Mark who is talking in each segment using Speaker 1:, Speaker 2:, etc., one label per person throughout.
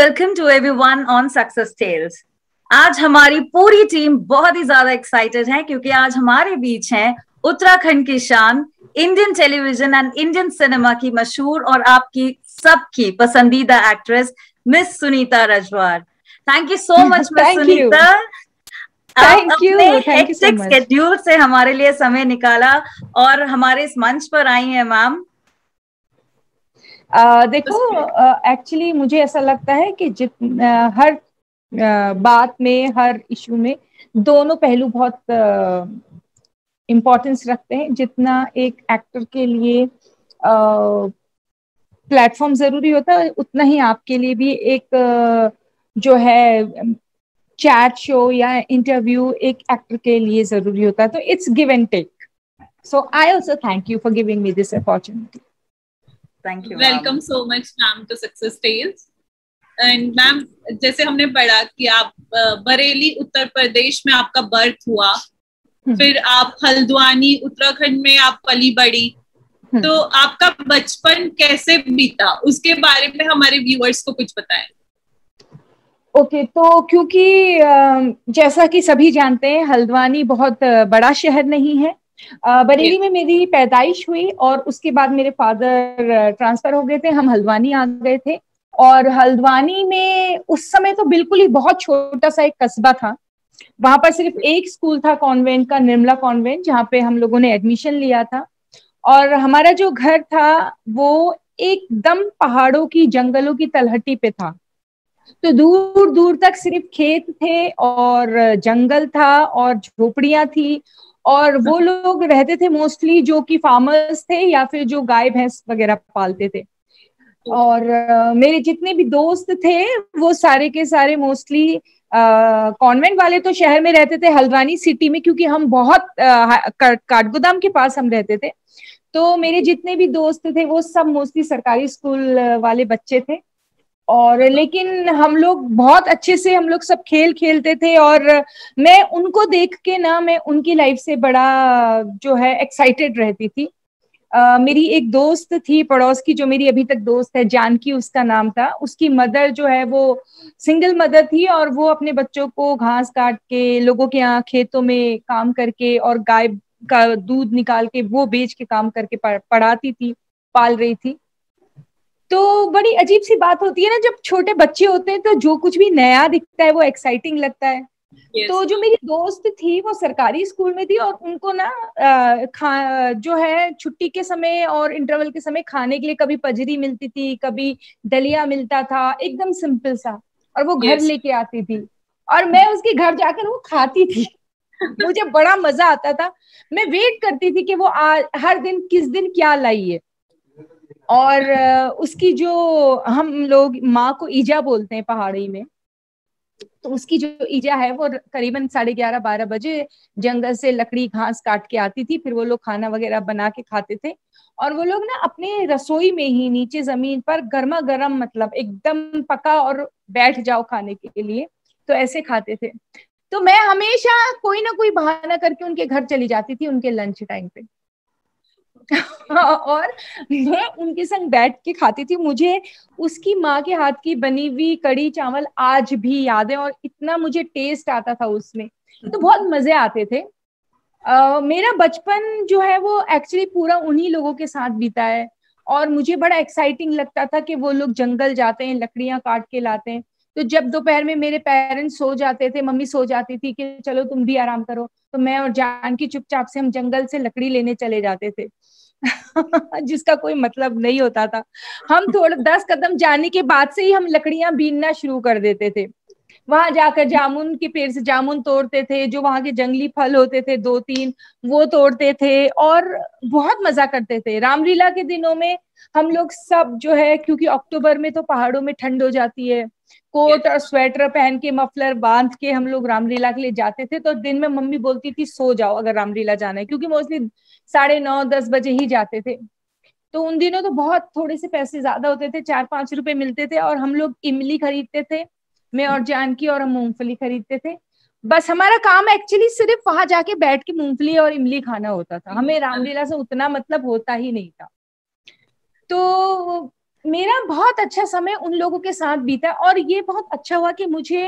Speaker 1: Welcome to everyone on Success Tales. आज हमारी पूरी टीम बहुत ही ज्यादा एक्साइटेड है क्योंकि आज हमारे बीच हैं उत्तराखंड की शान, Indian television and Indian cinema की मशहूर और आपकी सबकी पसंदीदा actress miss Sunita Rajwar. Thank you so much miss Sunita. आप अपने हेक्टिक स्केड्यूल से हमारे लिए समय निकाला और हमारे इस मंच पर आई हैं मैम।
Speaker 2: देखो, एक्चुअली मुझे ऐसा लगता है कि हर बात में, हर इशू में दोनों पहलू बहुत इम्पोर्टेंस रखते हैं। जितना एक एक्टर के लिए प्लेटफॉर्म जरूरी होता है, उतना ही आपके लिए भी एक जो है चैट शो या इंटरव्यू एक एक्टर के लिए जरूरी होता है। तो it's give and take. So I also thank you for giving me this opportunity.
Speaker 1: Thank you.
Speaker 3: Welcome so much ma'am to Success Tales. And ma'am, जैसे हमने पढ़ा कि आप बरेली उत्तर प्रदेश में आपका बर्थ हुआ, फिर आप हल्द्वानी उत्तराखंड में आप पली बड़ी, तो आपका बचपन कैसे बीता उसके बारे में हमारे व्यूअर्स को कुछ बताएं।
Speaker 2: ओके, तो क्योंकि जैसा कि सभी जानते हैं, हल्द्वानी बहुत बड़ा शहर नहीं है। बरेली में मेरी पैदाइश हुई और उसके बाद मेरे फादर ट्रांसफर हो गए थे, हम हल्द्वानी आ गए थे। और हल्द्वानी में उस समय तो बिल्कुल ही बहुत छोटा सा एक कस्बा था। वहां पर सिर्फ एक स्कूल था कॉन्वेंट का, निर्मला कॉन्वेंट, जहाँ पे हम लोगों ने एडमिशन लिया था। और हमारा जो घर था वो एकदम पहाड़ों की, जंगलों की तलहटी पे था। तो दूर दूर तक सिर्फ खेत थे और जंगल था और झोपड़ियां थी। और वो लोग रहते थे मोस्टली जो कि फार्मर्स थे या फिर जो गाय भैंस वगैरह पालते थे। और मेरे जितने भी दोस्त थे वो सारे के सारे मोस्टली कॉन्वेंट वाले तो शहर में रहते थे, हल्द्वानी सिटी में, क्योंकि हम बहुत काठगोदाम के पास हम रहते थे। तो मेरे जितने भी दोस्त थे वो सब मोस्टली सरकारी स्कूल वाले बच्चे थे। और लेकिन हम लोग बहुत अच्छे से हम लोग सब खेल खेलते थे। और मैं उनको देख के ना, मैं उनकी लाइफ से बड़ा जो है एक्साइटेड रहती थी। मेरी एक दोस्त थी पड़ोस की, जो मेरी अभी तक दोस्त है, जानकी उसका नाम था। उसकी मदर जो है वो सिंगल मदर थी और वो अपने बच्चों को घास काट के, लोगों के यहाँ खेतों में काम करके और गाय का दूध निकाल के वो बेच के काम करके पढ़ाती थी, पाल रही थी। तो बड़ी अजीब सी बात होती है ना, जब छोटे बच्चे होते हैं तो जो कुछ भी नया दिखता है वो एक्साइटिंग लगता है। तो जो मेरी दोस्त थी वो सरकारी स्कूल में थी और उनको ना जो है छुट्टी के समय और इंटरवल के समय खाने के लिए कभी पजरी मिलती थी, कभी दलिया मिलता था, एकदम सिंपल सा, और वो घर लेके आती थी और मैं उसके घर जाकर वो खाती थी। मुझे बड़ा मजा आता था। मैं वेट करती थी कि वो हर दिन किस दिन क्या लाई है। और उसकी जो, हम लोग माँ को ईजा बोलते हैं पहाड़ी में, तो उसकी जो ईजा है वो करीबन 11:30-12 बजे जंगल से लकड़ी घास काट के आती थी। फिर वो लोग खाना वगैरह बना के खाते थे और वो लोग ना अपने रसोई में ही नीचे जमीन पर गर्मा गर्म, मतलब एकदम पका, और बैठ जाओ खाने के लिए, तो ऐसे खाते थे। तो मैं हमेशा कोई ना कोई बहाना करके उनके घर चली जाती थी उनके लंच टाइम पे। और मैं उनके संग बैठ के खाती थी। मुझे उसकी माँ के हाथ की बनी हुई कड़ी चावल आज भी याद है और इतना मुझे टेस्ट आता था उसमें, तो बहुत मजे आते थे। मेरा बचपन जो है वो एक्चुअली पूरा उन्हीं लोगों के साथ बीता है और मुझे बड़ा एक्साइटिंग लगता था कि वो लोग जंगल जाते हैं, लकड़ियां काट के लाते हैं। तो जब दोपहर में मेरे पेरेंट्स सो जाते थे, मम्मी सो जाती थी कि चलो तुम भी आराम करो, तो मैं और जानकी चुपचाप से हम जंगल से लकड़ी लेने चले जाते थे। जिसका कोई मतलब नहीं होता था। हम थोड़ा 10 कदम जाने के बाद से ही हम लकड़ियां बीनना शुरू कर देते थे। वहां जाकर जामुन के पेड़ से जामुन तोड़ते थे, जो वहां के जंगली फल होते थे 2-3 वो तोड़ते थे और बहुत मजा करते थे। रामलीला के दिनों में हम लोग सब जो है, क्योंकि अक्टूबर में तो पहाड़ों में ठंड हो जाती है, कोट और स्वेटर पहन के, मफलर बांध के हम लोग रामलीला के लिए जाते थे। तो दिन में मम्मी बोलती थी सो जाओ अगर रामलीला जाना है, क्योंकि मोस्टली 9:30-10 बजे ही जाते थे। तो उन दिनों तो बहुत थोड़े से पैसे ज्यादा होते थे, 4-5 रुपए मिलते थे और हम लोग इमली खरीदते थे, मैं और जानकी, और हम मूंगफली खरीदते थे। बस हमारा काम एक्चुअली सिर्फ वहां जाके बैठ के मूंगफली और इमली खाना होता था, हमें रामलीला से उतना मतलब होता ही नहीं था। तो मेरा बहुत अच्छा समय उन लोगों के साथ बीता, और ये बहुत अच्छा हुआ कि मुझे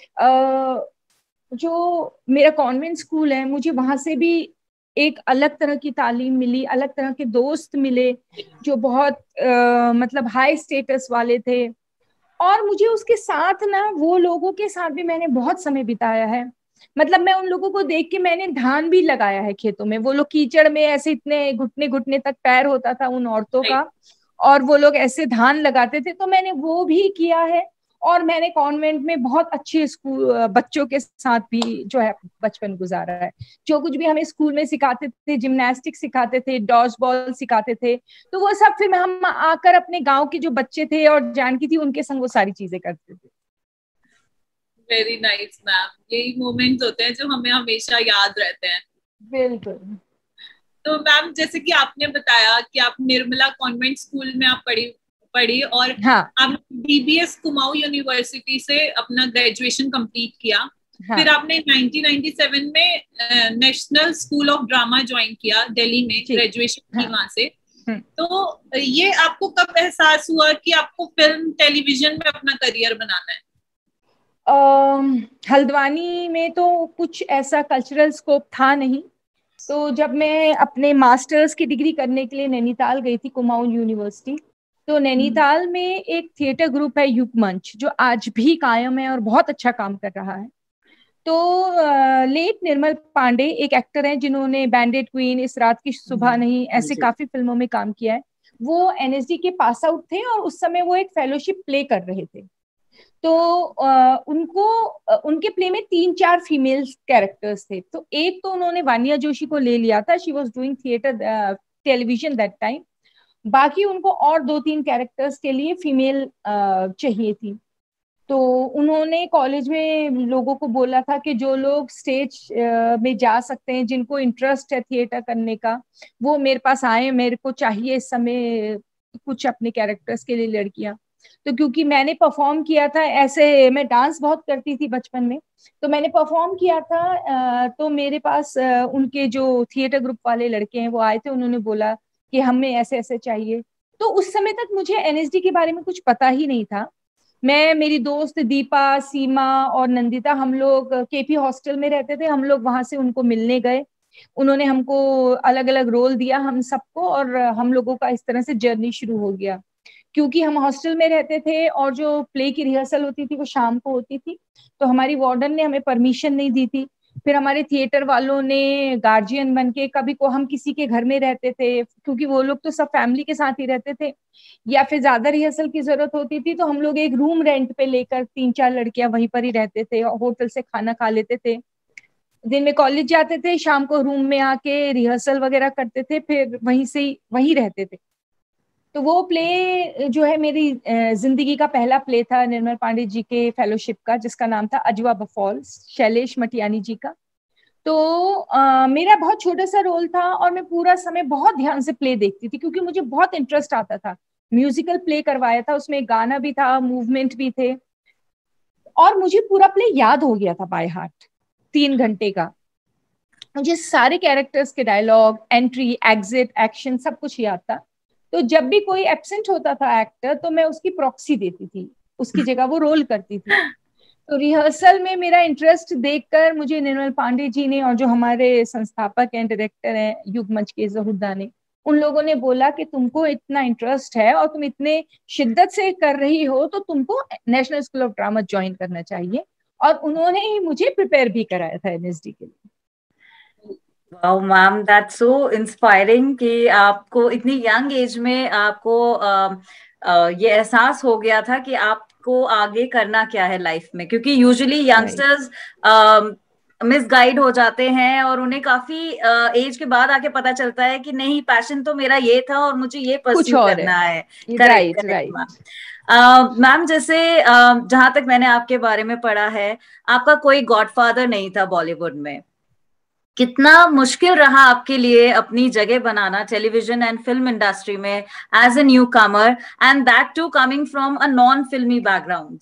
Speaker 2: जो मेरा कॉन्वेंट स्कूल है, मुझे वहां से भी एक अलग तरह की तालीम मिली, अलग तरह के दोस्त मिले जो बहुत मतलब हाई स्टेटस वाले थे। और मुझे उसके साथ ना, वो लोगों के साथ भी मैंने बहुत समय बिताया है। मतलब मैं उन लोगों को देख के मैंने धान भी लगाया है खेतों में। वो लोग कीचड़ में ऐसे इतने घुटने घुटने तक पैर होता था उन औरतों का, और वो लोग ऐसे धान लगाते थे, तो मैंने वो भी किया है। और मैंने कॉन्वेंट में बहुत अच्छे स्कूल बच्चों के साथ भी जो है बचपन गुजारा है। जो कुछ भी हमें स्कूल में सिखाते थे, जिम्नास्टिक सिखाते थे, डॉज बॉल सिखाते थे, तो वो सब फिर हम आकर अपने गांव के जो बच्चे थे और जानकी थी उनके संग वो सारी चीजें करते थे।
Speaker 3: वेरी नाइस मैम, यही मोमेंट्स होते हैं जो हमें हमेशा याद रहते हैं।
Speaker 2: बिल्कुल।
Speaker 3: तो मैम जैसे कि आपने बताया कि आप निर्मला कॉन्वेंट स्कूल में आप पढ़ी पढ़ी और
Speaker 2: हाँ।
Speaker 3: आप डीबीएस कुमाऊं यूनिवर्सिटी से अपना ग्रेजुएशन कंप्लीट किया।
Speaker 2: हाँ।
Speaker 3: फिर आपने 1997 में National School of Drama join किया दिल्ली में, ग्रेजुएशन की वहां से। तो ये आपको कब एहसास हुआ कि आपको फिल्म टेलीविजन में अपना करियर बनाना है?
Speaker 2: हल्द्वानी में तो कुछ ऐसा कल्चरल स्कोप था नहीं। तो जब मैं अपने मास्टर्स की डिग्री करने के लिए नैनीताल गई थी, कुमाऊं यूनिवर्सिटी, तो नैनीताल में एक थिएटर ग्रुप है युग मंच, जो आज भी कायम है और बहुत अच्छा काम कर रहा है। तो लेट निर्मल पांडे एक एक्टर हैं जिन्होंने बैंडेड क्वीन, इस रात की सुबह नहीं, ऐसे काफी फिल्मों में काम किया है। वो एनएसडी के पास आउट थे और उस समय वो एक फेलोशिप प्ले कर रहे थे। तो उनके प्ले में 3-4 फीमेल कैरेक्टर्स थे। तो एक तो उन्होंने वानिया जोशी को ले लिया था, she was doing theatre television that time. बाकी उनको और 2-3 कैरेक्टर्स के लिए फीमेल चाहिए थी। तो उन्होंने कॉलेज में लोगों को बोला था कि जो लोग स्टेज में जा सकते हैं, जिनको इंटरेस्ट है थिएटर करने का, वो मेरे पास आए, मेरे को चाहिए इस समय कुछ अपने कैरेक्टर्स के लिए लड़कियां। तो क्योंकि मैंने परफॉर्म किया था ऐसे, मैं डांस बहुत करती थी बचपन में, तो मैंने परफॉर्म किया था, तो मेरे पास उनके जो थिएटर ग्रुप वाले लड़के हैं वो आए थे, उन्होंने बोला कि हमें ऐसे ऐसे चाहिए। तो उस समय तक मुझे एनएसडी के बारे में कुछ पता ही नहीं था। मैं, मेरी दोस्त दीपा, सीमा और नंदिता, हम लोग केपी हॉस्टल में रहते थे, हम लोग वहां से उनको मिलने गए। उन्होंने हमको अलग अलग रोल दिया हम सबको, और हम लोगों का इस तरह से जर्नी शुरू हो गया। क्योंकि हम हॉस्टल में रहते थे और जो प्ले की रिहर्सल होती थी वो शाम को होती थी, तो हमारी वार्डन ने हमें परमिशन नहीं दी थी। फिर हमारे थिएटर वालों ने गार्जियन बन के, कभी को हम किसी के घर में रहते थे, क्योंकि वो लोग तो सब फैमिली के साथ ही रहते थे, या फिर ज्यादा रिहर्सल की जरूरत होती थी तो हम लोग एक रूम रेंट पे लेकर 3-4 लड़कियां वहीं पर ही रहते थे, होटल से खाना खा लेते थे, दिन में कॉलेज जाते थे, शाम को रूम में आके रिहर्सल वगैरह करते थे, फिर वहीं से ही वहीं रहते थे। तो वो प्ले जो है मेरी जिंदगी का पहला प्ले था निर्मल पांडे जी के फेलोशिप का, जिसका नाम था अजवा बफॉल्स, शैलेश मटियानी जी का। तो मेरा बहुत छोटा सा रोल था और मैं पूरा समय बहुत ध्यान से प्ले देखती थी, क्योंकि मुझे बहुत इंटरेस्ट आता था। म्यूजिकल प्ले करवाया था, उसमें गाना भी था, मूवमेंट भी थे, और मुझे पूरा प्ले याद हो गया था बाय हार्ट, 3 घंटे का। मुझे सारे कैरेक्टर्स के डायलॉग, एंट्री, एग्जिट, एक्शन सब कुछ याद था। तो जब भी कोई एब्सेंट होता था एक्टर, तो मैं उसकी प्रॉक्सी देती थी, उसकी जगह वो रोल करती थी। तो रिहर्सल में मेरा इंटरेस्ट देखकर मुझे निर्मल पांडे जी ने, और जो हमारे संस्थापक हैं, डायरेक्टर हैं युग मंच के जहूरदा ने, उन लोगों ने बोला कि तुमको इतना इंटरेस्ट है और तुम इतने शिद्दत से कर रही हो, तो तुमको National School of Drama join करना चाहिए। और उन्होंने ही मुझे प्रिपेयर भी कराया था एनएसडी के लिए।
Speaker 1: Wow ma'am, that's so inspiring कि आपको इतनी यंग एज में आपको ये एहसास हो गया था कि आपको आगे करना क्या है लाइफ में, क्योंकि यूजुअली यंगस्टर्स मिसगाइड हो जाते हैं और उन्हें काफी एज के बाद आके पता चलता है कि नहीं, पैशन तो मेरा ये था और मुझे ये परस्यू करना है। Correct correct ma'am. मैम जैसे जहां तक मैंने आपके बारे में पढ़ा है, आपका कोई गॉडफादर नहीं था बॉलीवुड में। कितना मुश्किल रहा आपके लिए अपनी जगह बनाना टेलीविजन एंड फिल्म इंडस्ट्री में as a newcomer, and that too coming from a non filmi background?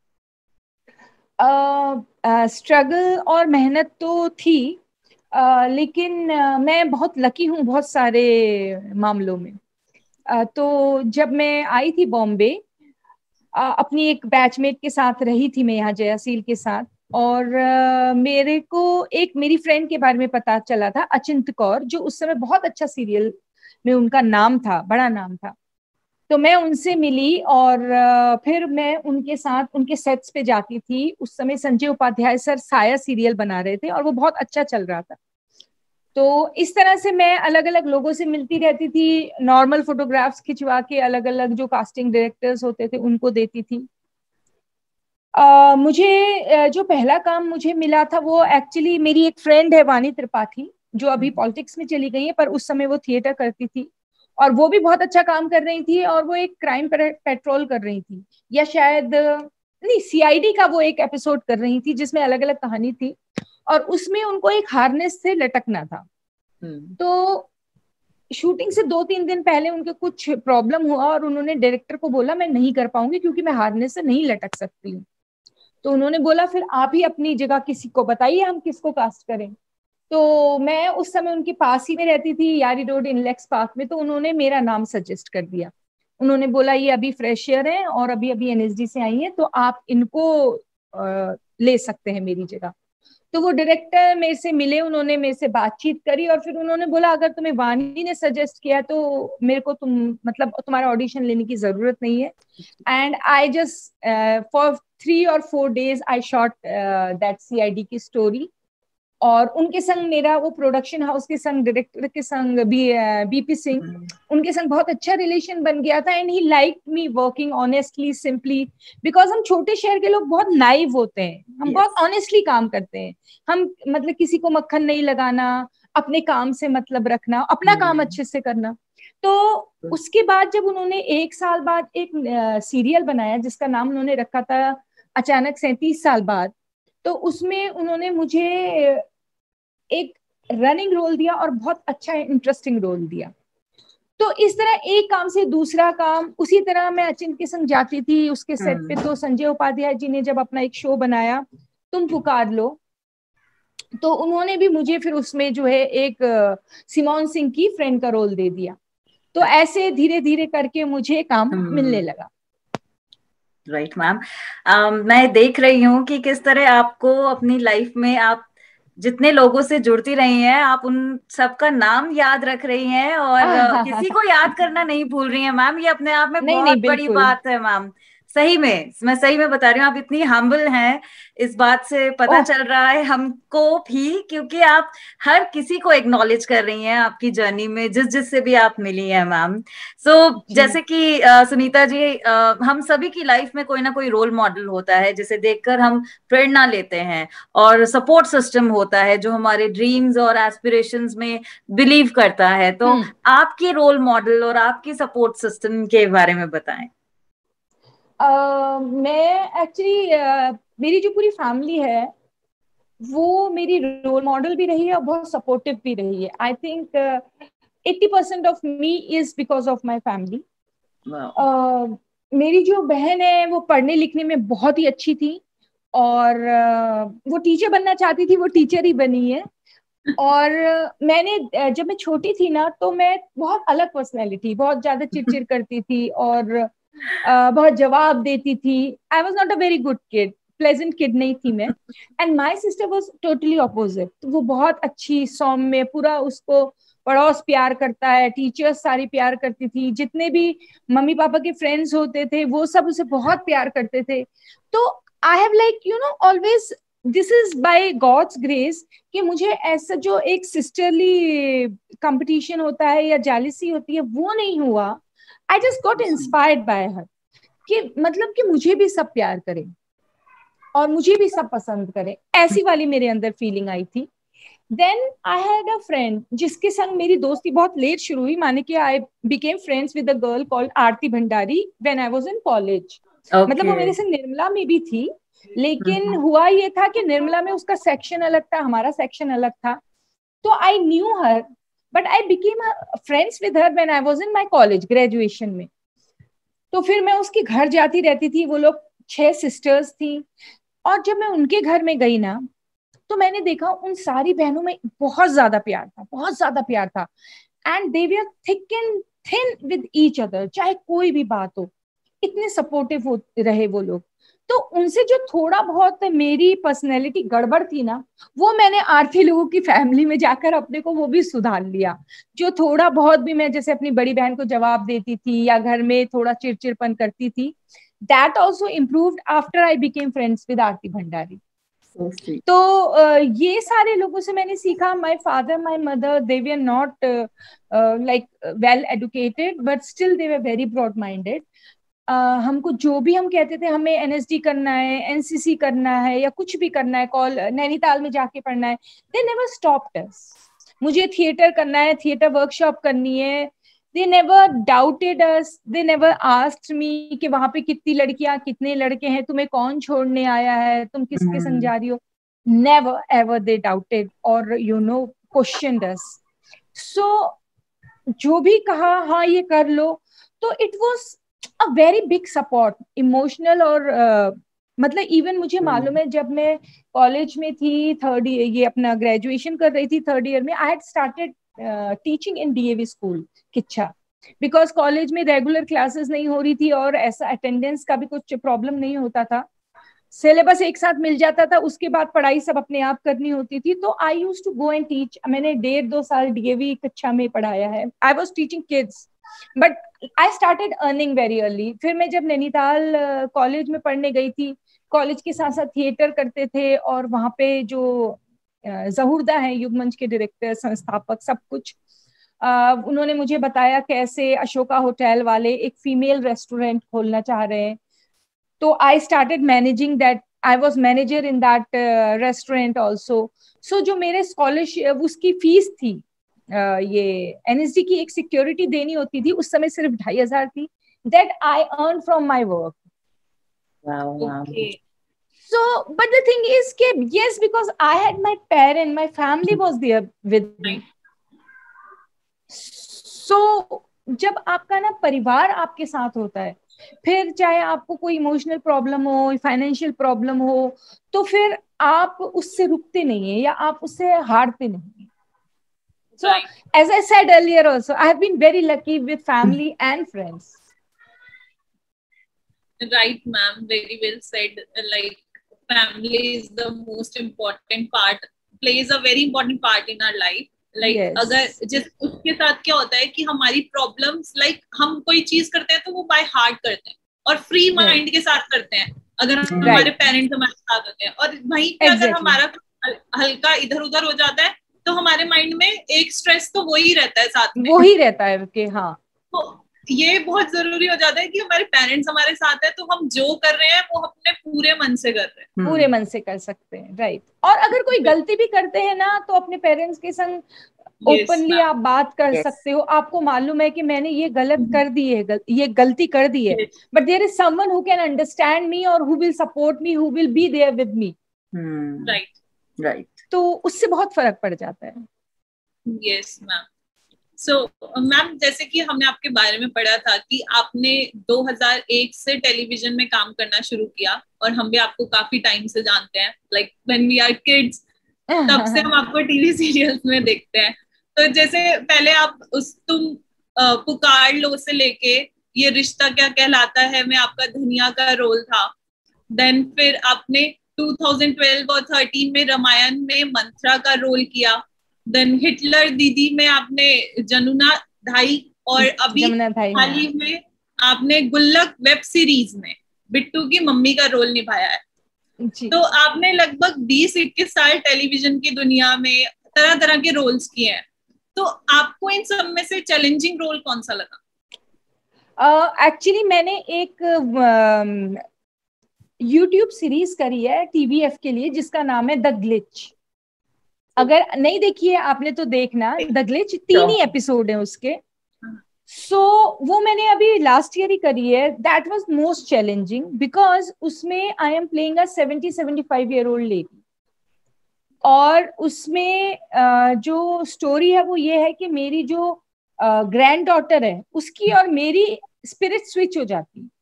Speaker 2: Struggle और मेहनत तो थी, लेकिन मैं बहुत लकी हूँ बहुत सारे मामलों में। तो जब मैं आई थी बॉम्बे, अपनी एक बैचमेट के साथ रही थी मैं यहाँ जयासील के साथ, और मेरे को एक मेरी फ्रेंड के बारे में पता चला था, अचिंत कौर, जो उस समय बहुत अच्छा सीरियल में उनका नाम था, बड़ा नाम था। तो मैं उनसे मिली और फिर मैं उनके साथ उनके सेट्स पे जाती थी। उस समय संजय उपाध्याय सर साया सीरियल बना रहे थे और वो बहुत अच्छा चल रहा था। तो इस तरह से मैं अलग अलग लोगों से मिलती रहती थी, नॉर्मल फोटोग्राफ्स खिंचवा के अलग अलग जो कास्टिंग डायरेक्टर्स होते थे उनको देती थी। मुझे जो पहला काम मुझे मिला था वो एक्चुअली मेरी एक फ्रेंड है वानी त्रिपाठी, जो अभी पॉलिटिक्स में चली गई है, पर उस समय वो थिएटर करती थी और वो भी बहुत अच्छा काम कर रही थी, और वो एक क्राइम पेट्रोल कर रही थी, या शायद नहीं, सीआईडी का वो एक एपिसोड कर रही थी जिसमें अलग अलग कहानी थी, और उसमें उनको एक हार्नेस से लटकना था। तो शूटिंग से 2-3 दिन पहले उनके कुछ प्रॉब्लम हुआ और उन्होंने डायरेक्टर को बोला मैं नहीं कर पाऊंगी क्योंकि मैं हार्नेस से नहीं लटक सकती हूँ। तो उन्होंने बोला फिर आप ही अपनी जगह किसी को बताइए, हम किसको कास्ट करें। तो मैं उस समय उनके पास ही में रहती थी, यारी रोड इनलेक्स पार्क में, तो उन्होंने मेरा नाम सजेस्ट कर दिया। उन्होंने बोला ये अभी फ्रेशर हैं और अभी अभी एनएसडी से आई हैं, तो आप इनको ले सकते हैं मेरी जगह। तो वो डायरेक्टर मेरे से मिले, उन्होंने मेरे से बातचीत करी और फिर उन्होंने बोला अगर तुम्हें वानी ने सजेस्ट किया तो मेरे को मतलब तुम्हारा ऑडिशन लेने की जरूरत नहीं है। And I just for 3 or 4 days I shot that CID की स्टोरी। और उनके संग मेरा वो प्रोडक्शन हाउस के संग, डायरेक्टर के संग, बीपी सिंह, उनके संग बहुत अच्छा रिलेशन बन गया था। And he like me working honestly, simply, because हम छोटे शहर के लोग बहुत नाइव होते हैं, हम बहुत ऑनेस्टली काम करते हैं। हम मतलब किसी को मक्खन नहीं लगाना, अपने काम से मतलब रखना, अपना काम अच्छे से करना। तो उसके बाद जब उन्होंने 1 साल बाद एक सीरियल बनाया जिसका नाम उन्होंने रखा था अचानक 37 साल बाद, तो उसमें उन्होंने मुझे एक रनिंग रोल दिया और बहुत अच्छा इंटरेस्टिंग रोल दिया। तो इस तरह एक काम से दूसरा काम, उसी तरह मैं अचिंत के संग जाती थी उसके सेट पे। तो संजय उपाध्याय जी ने जब अपना एक शो बनाया तुम पुकार लो, तो उन्होंने भी मुझे फिर उसमें जो है एक सिमोन सिंह की फ्रेंड का रोल दे दिया। तो ऐसे धीरे धीरे करके मुझे काम मिलने लगा।
Speaker 1: राइट मैम, मैं देख रही हूँ कि किस तरह आपको अपनी लाइफ में आप जितने लोगों से जुड़ती रही हैं, आप उन सबका नाम याद रख रही हैं और किसी को याद करना नहीं भूल रही हैं मैम। ये अपने आप में बहुत बड़ी बात है मैम। सही में, मैं सही में बता रही हूँ, आप इतनी हम्बल हैं, इस बात से पता चल रहा है हमको भी, क्योंकि आप हर किसी को एक्नॉलेज कर रही हैं आपकी जर्नी में, जिससे भी आप मिली हैं मैम। जैसे कि सुनीता जी, हम सभी की लाइफ में कोई ना कोई रोल मॉडल होता है जिसे देखकर हम प्रेरणा लेते हैं, और सपोर्ट सिस्टम होता है जो हमारे ड्रीम्स और एस्पिरेशंस में बिलीव करता है। तो आपके रोल मॉडल और आपकी सपोर्ट सिस्टम के बारे में बताएं।
Speaker 2: मैं एक्चुअली मेरी जो पूरी फैमिली है वो मेरी रोल मॉडल भी रही है और बहुत सपोर्टिव भी रही है। I think 80% of me is because of my family. मेरी जो बहन है वो पढ़ने लिखने में बहुत ही अच्छी थी और वो टीचर बनना चाहती थी, वो टीचर ही बनी है। और मैंने जब मैं छोटी थी ना तो मैं बहुत अलग पर्सनैलिटी, बहुत ज्यादा चिड़चिड़ करती थी और बहुत जवाब देती थी। I was not a very good kid, pleasant kid नहीं थी मैं। And my sister was totally opposite. तो वो बहुत अच्छी, सौम्य, पूरा उसको पड़ोस प्यार करता है, टीचर्स सारी प्यार करती थी, जितने भी मम्मी पापा के फ्रेंड्स होते थे वो सब उसे बहुत प्यार करते थे। तो I have like you know always, this is by God's grace, कि मुझे ऐसा जो एक सिस्टरली कंपटीशन होता है या जेलसी होती है वो नहीं हुआ। I just got inspired by her, कि मतलब कि मुझे भी सब प्यार करें और मुझे भी सब पसंद करें, ऐसी वाली मेरे अंदर फीलिंग आई थी। Then I had a friend जिसके संग मेरी दोस्ती बहुत लेट शुरू हुई, माने कि I became friends with a girl called Aarti Bhandari when I was in college. मतलब वो मेरे संग निर्मला में भी थी, लेकिन हुआ ये था कि निर्मला में उसका सेक्शन अलग था, हमारा सेक्शन अलग था। तो I knew her, but I became friends with her when I was in my college, graduation में। तो फिर मैं उसके घर जाती रहती थी, वो लोग 6 सिस्टर्स थी। और जब मैं उनके घर में गई ना तो मैंने देखा उन सारी बहनों में बहुत ज्यादा प्यार था, बहुत ज्यादा प्यार था। And they were thick and thin with each other, चाहे कोई भी बात हो, इतने सपोर्टिव हो रहे वो लोग। तो उनसे जो थोड़ा बहुत मेरी पर्सनैलिटी गड़बड़ थी ना, वो मैंने आरती लोगों की फैमिली में जाकर अपने को वो भी सुधार लिया। जो थोड़ा बहुत भी मैं जैसे अपनी बड़ी बहन को जवाब देती थी या घर में थोड़ा चिड़चिड़पन करती थी, that also improved after I became friends with Aarti Bhandari. तो ये सारे लोगों से मैंने सीखा। My father, my mother, they were not like well educated, but still they were very broad minded. हमको जो भी हम कहते थे हमें एनएसडी करना है, एनसीसी करना है या कुछ भी करना है, कॉल नैनीताल में जाके पढ़ना है, दे नेवर स्टॉप्ड अस। मुझे थिएटर करना है, थिएटर वर्कशॉप करनी है, they never doubted us, they never asked me कि वहां पे कितनी लड़कियां कितने लड़के हैं, तुम्हें कौन छोड़ने आया है, तुम किसके संग जा रही हो। never ever they doubted or questioned us. So जो भी कहा हाँ ये कर लो, तो it was a very big support, emotional और मतलब इवन मुझे मालूम है जब मैं कॉलेज में थी, थर्ड ईयर, ये अपना ग्रेजुएशन कर रही थी थर्ड ईयर में, I had started teaching in DAV school Kichha, because college में रेगुलर क्लासेस नहीं हो रही थी और ऐसा अटेंडेंस का भी कुछ प्रॉब्लम नहीं होता था, सिलेबस एक साथ मिल जाता था, उसके बाद पढ़ाई सब अपने आप करनी होती थी। तो I used to go and teach. मैंने 1.5-2 साल डीएवी कक्षा में पढ़ाया है। I was teaching kids but I started earning very early. फिर मैं जब नैनीताल कॉलेज में पढ़ने गई थी, कॉलेज के साथ साथ थिएटर करते थे, और वहां पे जो जहूरदा है युगमंच के डायरेक्टर, संस्थापक, सब कुछ उन्होंने मुझे बताया कैसे अशोका होटल वाले एक फीमेल रेस्टोरेंट खोलना चाह रहे हैं। तो I started managing that, I was manager in that restaurant also. So जो मेरे स्कॉलरशिप उसकी फीस थी, ये एनएसडी की एक सिक्योरिटी देनी होती थी, उस समय सिर्फ 2,500 थी, that I earn from my work. So, but the thing is कि yes, because I had my parent, my family was there with me. So, जब आपका ना परिवार आपके साथ होता है, फिर चाहे आपको कोई इमोशनल प्रॉब्लम हो, फाइनेंशियल प्रॉब्लम हो, तो फिर आप उससे रुकते नहीं है या आप उससे हारते नहीं। So, as I said earlier also, I have been very lucky with family and friends.
Speaker 3: Right, ma'am. Very well said. Like, family is the most important part, plays a very important part in our life. Like, yes. अगर जिस उसके साथ क्या होता है कि हमारी problems, like हम कोई चीज करते हैं तो वो बाय हार्ट करते हैं और फ्री माइंड के साथ करते हैं, अगर हमारे पेरेंट्स हमारे साथ होते हैं। और वहीं पे अगर हमारा हल्का इधर उधर हो जाता है तो हमारे माइंड में एक स्ट्रेस तो वो ही रहता है, साथ में वो ही रहता है कि हाँ, तो ये बहुत जरूरी हो जाता है कि हमारे पेरेंट्स हमारे साथ है तो हम जो कर रहे हैं वो अपने पूरे मन से कर रहे हैं, पूरे मन से कर सकते हैं। राइट। और अगर कोई गलती भी करते हैं ना, तो अपने पेरेंट्स के संग ओपनली आप बात कर सकते हो। आपको मालूम है कि मैंने ये गलत कर दी है, ये गलती कर दी है, but there is someone who can understand me और who will support me, who will be there with me. Right, right. तो उससे बहुत फर्क पड़ जाता है। Yes ma'am. सो मैम, जैसे कि हमने आपके बारे में पढ़ा था कि आपने 2001 से टेलीविजन में काम करना शुरू किया, और हम भी आपको काफी टाइम से जानते हैं, like when we are kids, तब से हम आपको टीवी सीरियल्स में देखते हैं। तो जैसे पहले आप तुम पुकार लो से लेके ये रिश्ता क्या कहलाता है में आपका धनिया का रोल था, देन फिर आपने 2012 और 13 में रामायण में मंत्रा का रोल किया, देन हिटलर दीदी में आपने जमुना धाई, और अभी हाल ही में आपने गुल्लक वेब सीरीज में बिट्टू की मम्मी का रोल निभाया है। तो आपने लगभग 20-21 साल टेलीविजन की दुनिया में तरह तरह के रोल्स किए हैं, तो आपको इन सब में से चैलेंजिंग रोल कौन सा लगा?
Speaker 2: एक्चुअली मैंने एक YouTube सीरीज करी है TVF के लिए जिसका नाम है द ग्लिच। अगर नहीं देखी है आपने तो देखना, द ग्लिच 3 ही एपिसोड है उसके। सो वो मैंने अभी लास्ट ईयर ही करी है। That was most challenging because उसमें I am playing a 70-75 year old lady, और उसमें जो स्टोरी है वो ये है कि मेरी जो ग्रैंड डॉटर है उसकी और मेरी स्पिरिट स्विच हो जाती है।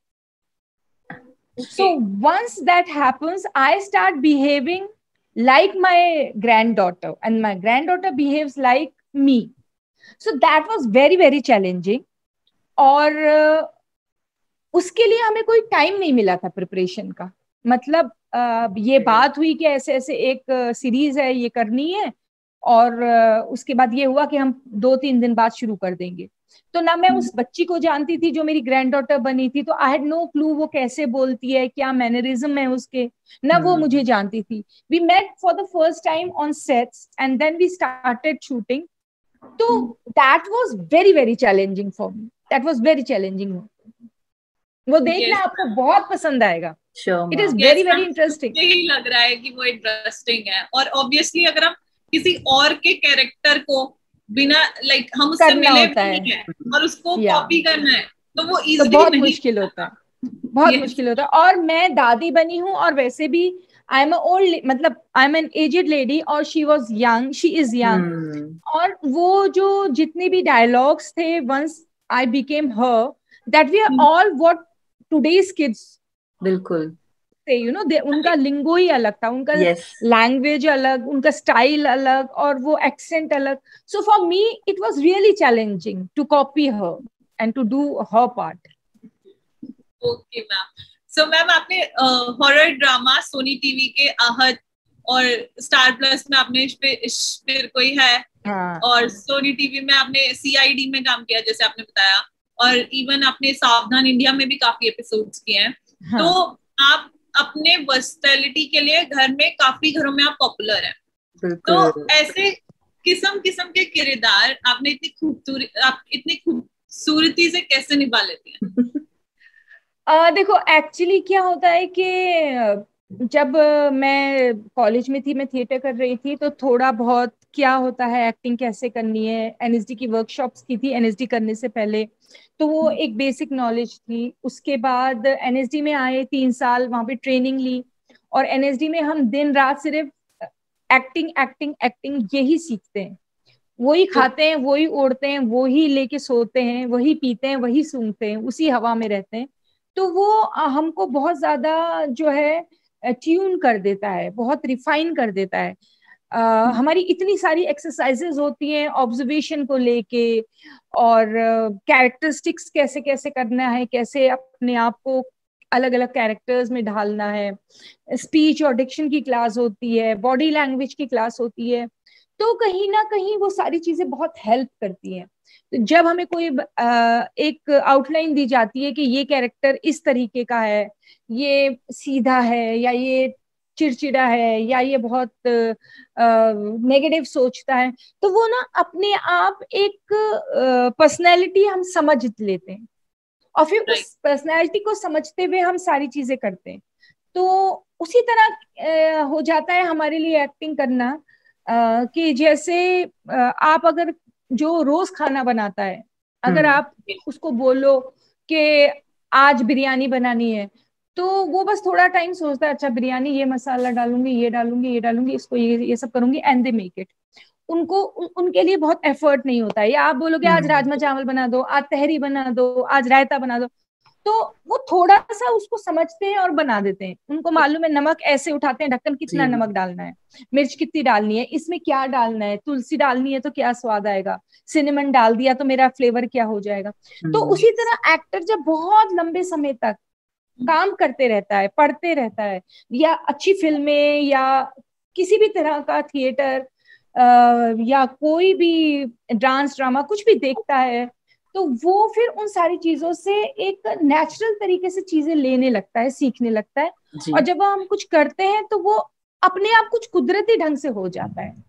Speaker 2: So once that happens, I start behaving like my granddaughter and my granddaughter behaves like me. So that was very, very challenging. और उसके लिए हमें कोई टाइम नहीं मिला था प्रिपरेशन का। मतलब ये बात हुई कि ऐसे ऐसे एक सीरीज है, ये करनी है, और उसके बाद ये हुआ कि हम 2-3 दिन बाद शुरू कर देंगे। तो ना मैं उस बच्ची को जानती थी जो मेरी ग्रैंड डॉटर बनी थी, तो आई हैड नो क्लू वो कैसे बोलती है, क्या मैनरिज्म है उसके, ना वो मुझे जानती थी। We met for the first time on sets and then we started shooting. तो that was very very challenging for me, that was very challenging. वो देखना आपको बहुत पसंद आएगा। It is very very interesting.
Speaker 3: यही लग रहा है कि वो इंटरेस्टिंग है, और ऑब्वियसली अगर हम किसी और के कैरेक्टर को बिना हम उससे मिले नहीं है और उसको कॉपी करना है तो वो इजीली
Speaker 2: बहुत मुश्किल होता है, बहुत मुश्किल होता है। और मैं दादी बनी हूँ, और वैसे भी आई एम ओल्ड, मतलब I am an aged lady, और she was young, she is young. और वो जो जितने भी डायलॉग्स थे, once I became her, that we are all what today's kids,
Speaker 1: बिल्कुल,
Speaker 2: यू नो, उनका लिंगो ही अलग था, उनका लैंग्वेज अलग, उनका स्टाइल अलग, और वो एक्सेंट अलग। So for me it was really challenging to copy her and to do her part.
Speaker 3: Okay ma'am. So ma'am, आपने हॉरर ड्रामा सोनी टीवी के आहट और स्टार प्लस में आपने फिर कोई है, और सोनी टीवी में आपने सीआईडी में काम किया जैसे आपने बताया, और इवन आपने सावधान इंडिया में भी काफी एपिसोड्स किए हैं। तो आप अपने वर्सटैलिटी के लिए घर में काफी घरों में आप पॉपुलर हैं। तो ऐसे किस्म किस्म के किरदार आपने इतनी खूबसूरती से कैसे निभा लेती हैं?
Speaker 2: देखो, एक्चुअली क्या होता है कि जब मैं कॉलेज में थी, मैं थिएटर कर रही थी, तो थोड़ा बहुत क्या होता है, एक्टिंग कैसे करनी है, एनएसडी की वर्कशॉप्स की थी एनएसडी करने से पहले, तो वो एक बेसिक नॉलेज थी। उसके बाद एनएसडी में आए, 3 साल वहां पे ट्रेनिंग ली, और एनएसडी में हम दिन रात सिर्फ एक्टिंग एक्टिंग एक्टिंग यही सीखते हैं। वही खाते हैं, वही ओढ़ते हैं, वही लेके सोते हैं, वही पीते हैं, वही सूंघते हैं, उसी हवा में रहते हैं। तो वो हमको बहुत ज्यादा जो है ट्यून कर देता है, बहुत रिफाइन कर देता है। हमारी इतनी सारी एक्सरसाइजेज होती हैं ऑब्जर्वेशन को लेके, और कैरेक्टरिस्टिक्स कैसे कैसे करना है, कैसे अपने आप को अलग अलग कैरेक्टर्स में ढालना है। स्पीच और डिक्शन की क्लास होती है, बॉडी लैंग्वेज की क्लास होती है। तो कहीं ना कहीं वो सारी चीजें बहुत हेल्प करती हैं। तो जब हमें कोई एक आउटलाइन दी जाती है कि ये कैरेक्टर इस तरीके का है, ये सीधा है, या ये चिड़चिड़ा है, या ये बहुत नेगेटिव सोचता है, तो वो ना अपने आप एक पर्सनैलिटी हम समझ लेते हैं, और फिर उस पर्सनैलिटी को समझते हुए हम सारी चीजें करते हैं। तो उसी तरह हो जाता है हमारे लिए एक्टिंग करना, कि जैसे आप अगर जो रोज खाना बनाता है, अगर आप उसको बोलो कि आज बिरयानी बनानी है, तो वो बस थोड़ा टाइम सोचता है, अच्छा बिरयानी, ये मसाला डालूंगी, ये डालूंगी, ये डालूंगी, इसको ये सब करूंगी, एंड दे मेक इट। उनको उनके लिए बहुत एफर्ट नहीं होता है। या आप बोलोगे आज राजमा चावल बना दो, आज तहरी बना दो, आज रायता बना दो, तो वो थोड़ा सा उसको समझते हैं और बना देते हैं। उनको मालूम है, नमक ऐसे उठाते हैं ढक्कन, कितना नमक डालना है, मिर्च कितनी डालनी है, इसमें क्या डालना है, तुलसी डालनी है तो क्या स्वाद आएगा, सिनेमन डाल दिया तो मेरा फ्लेवर क्या हो जाएगा। तो उसी तरह एक्टर जब बहुत लंबे समय तक काम करते रहता है, पढ़ते रहता है, या अच्छी फिल्में या किसी भी तरह का थिएटर या कोई भी डांस ड्रामा कुछ भी देखता है, तो वो फिर उन सारी चीजों से एक नेचुरल तरीके से चीजें लेने लगता है, सीखने लगता है। और जब हम कुछ करते हैं तो वो अपने आप कुछ कुदरती ढंग से हो जाता है।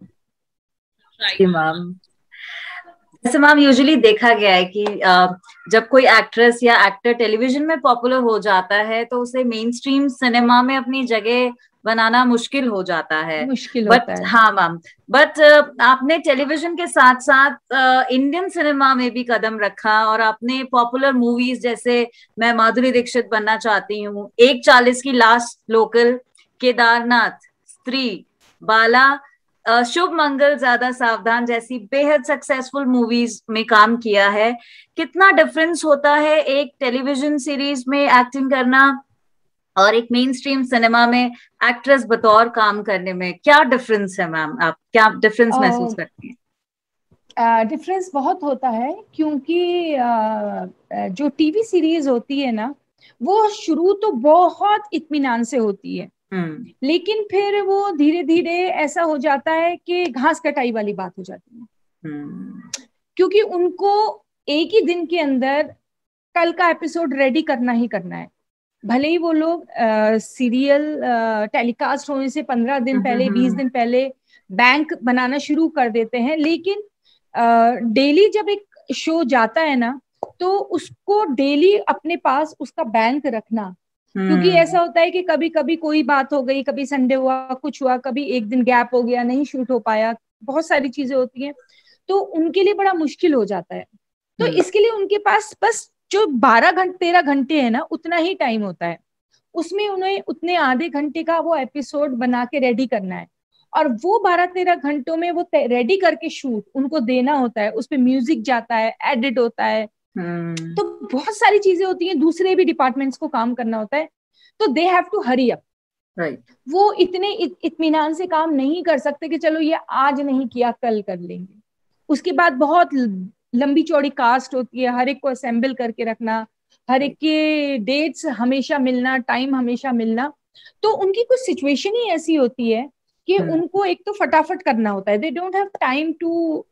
Speaker 1: मैम, जैसे मैम यूजुअली देखा गया है कि जब कोई एक्ट्रेस या एक्टर टेलीविजन में पॉपुलर हो जाता है तो उसे मेन स्ट्रीम सिनेमा में अपनी जगह बनाना मुश्किल हो जाता है।
Speaker 2: बट
Speaker 1: हाँ मैम, बट आपने टेलीविजन के साथ साथ इंडियन सिनेमा में भी कदम रखा, और आपने पॉपुलर मूवीज जैसे मैं माधुरी दीक्षित बनना चाहती हूँ, 1:40 की लास्ट लोकल, केदारनाथ, स्त्री, बाला, शुभ मंगल, ज्यादा सावधान जैसी बेहद सक्सेसफुल मूवीज में काम किया है। कितना डिफरेंस होता है एक टेलीविजन सीरीज में एक्टिंग करना और एक मेन स्ट्रीम सिनेमा में एक्ट्रेस बतौर काम करने में? क्या डिफरेंस है मैम, आप क्या डिफरेंस महसूस करती हैं?
Speaker 2: डिफरेंस बहुत होता है, क्योंकि जो टीवी सीरीज होती है ना, वो शुरू तो बहुत इत्मीनान से होती है, लेकिन फिर वो धीरे धीरे ऐसा हो जाता है कि घास कटाई वाली बात हो जाती है। क्योंकि उनको एक ही दिन के अंदर कल का एपिसोड रेडी करना ही करना है। भले ही वो लोग सीरियल टेलीकास्ट होने से 15 दिन पहले, 20 दिन पहले बैंक बनाना शुरू कर देते हैं, लेकिन डेली जब एक शो जाता है ना, तो उसको डेली अपने पास उसका बैंक रखना, क्योंकि ऐसा होता है कि कभी कभी कोई बात हो गई, कभी संडे हुआ, कुछ हुआ, कभी एक दिन गैप हो गया, नहीं शूट हो पाया, बहुत सारी चीजें होती हैं, तो उनके लिए बड़ा मुश्किल हो जाता है। तो इसके लिए उनके पास बस जो 13 घंटे है ना, उतना ही टाइम होता है, उसमें उन्हें उतने आधे घंटे का वो एपिसोड बना के रेडी करना है, और वो 12-13 घंटों में वो रेडी करके शूट उनको देना होता है, उसपे म्यूजिक जाता है, एडिट होता है, तो बहुत सारी चीजें होती हैं, दूसरे भी डिपार्टमेंट्स को काम करना होता है, तो they have to hurry up. वो इतने इत्मीनान से काम नहीं कर सकते कि चलो ये आज नहीं किया कल कर लेंगे। उसके बाद बहुत लंबी चौड़ी कास्ट होती है, हर एक को असेंबल करके रखना, हर एक के डेट्स हमेशा मिलना, टाइम हमेशा मिलना, तो उनकी कुछ सिचुएशन ही ऐसी होती है कि उनको एक तो फटाफट करना होता है, they don't have time to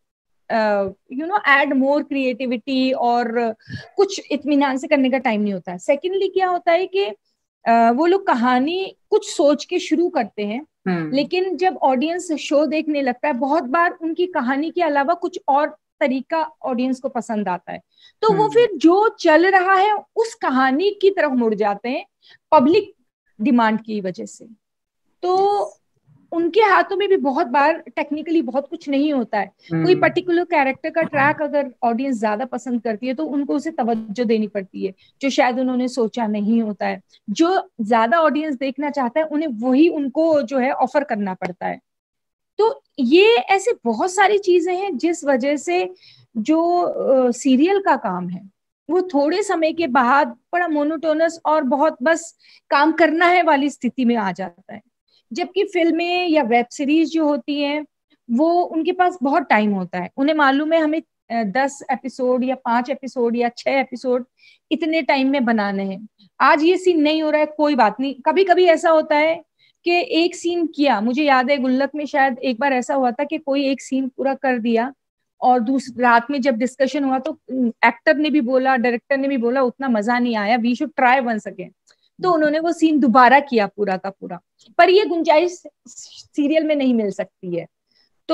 Speaker 2: add more creativity, और कुछ इत्मीनान से करने का टाइम नहीं होता है। सेकेंडली क्या होता है कि वो लोग कहानी कुछ सोच के शुरू करते हैं, लेकिन जब ऑडियंस शो देखने लगता है, बहुत बार उनकी कहानी के अलावा कुछ और तरीका ऑडियंस को पसंद आता है, तो वो फिर जो चल रहा है उस कहानी की तरफ मुड़ जाते हैं पब्लिक डिमांड की वजह से। तो उनके हाथों में भी बहुत बार टेक्निकली बहुत कुछ नहीं होता है। कोई पर्टिकुलर कैरेक्टर का ट्रैक अगर ऑडियंस ज्यादा पसंद करती है, तो उनको उसे तवज्जो देनी पड़ती है, जो शायद उन्होंने सोचा नहीं होता है। जो ज्यादा ऑडियंस देखना चाहता है, उन्हें वही उनको जो है ऑफर करना पड़ता है। तो ये ऐसे बहुत सारी चीजें हैं जिस वजह से जो सीरियल का काम है वो थोड़े समय के बाद बड़ा मोनोटोनस और बहुत बस काम करना है वाली स्थिति में आ जाता है। जबकि फिल्में या वेब सीरीज जो होती हैं, वो उनके पास बहुत टाइम होता है, उन्हें मालूम है हमें 10 एपिसोड या 5 एपिसोड या 6 एपिसोड इतने टाइम में बनाने हैं। आज ये सीन नहीं हो रहा है, कोई बात नहीं। कभी कभी ऐसा होता है कि एक सीन किया, मुझे याद है गुल्लक में शायद एक बार ऐसा हुआ था कि कोई एक सीन पूरा कर दिया, और दूसरी रात में जब डिस्कशन हुआ तो एक्टर ने भी बोला, डायरेक्टर ने भी बोला उतना मजा नहीं आया, we should try once again, तो उन्होंने वो सीन दोबारा किया पूरा का पूरा। पर ये गुंजाइश सीरियल में नहीं मिल सकती है। तो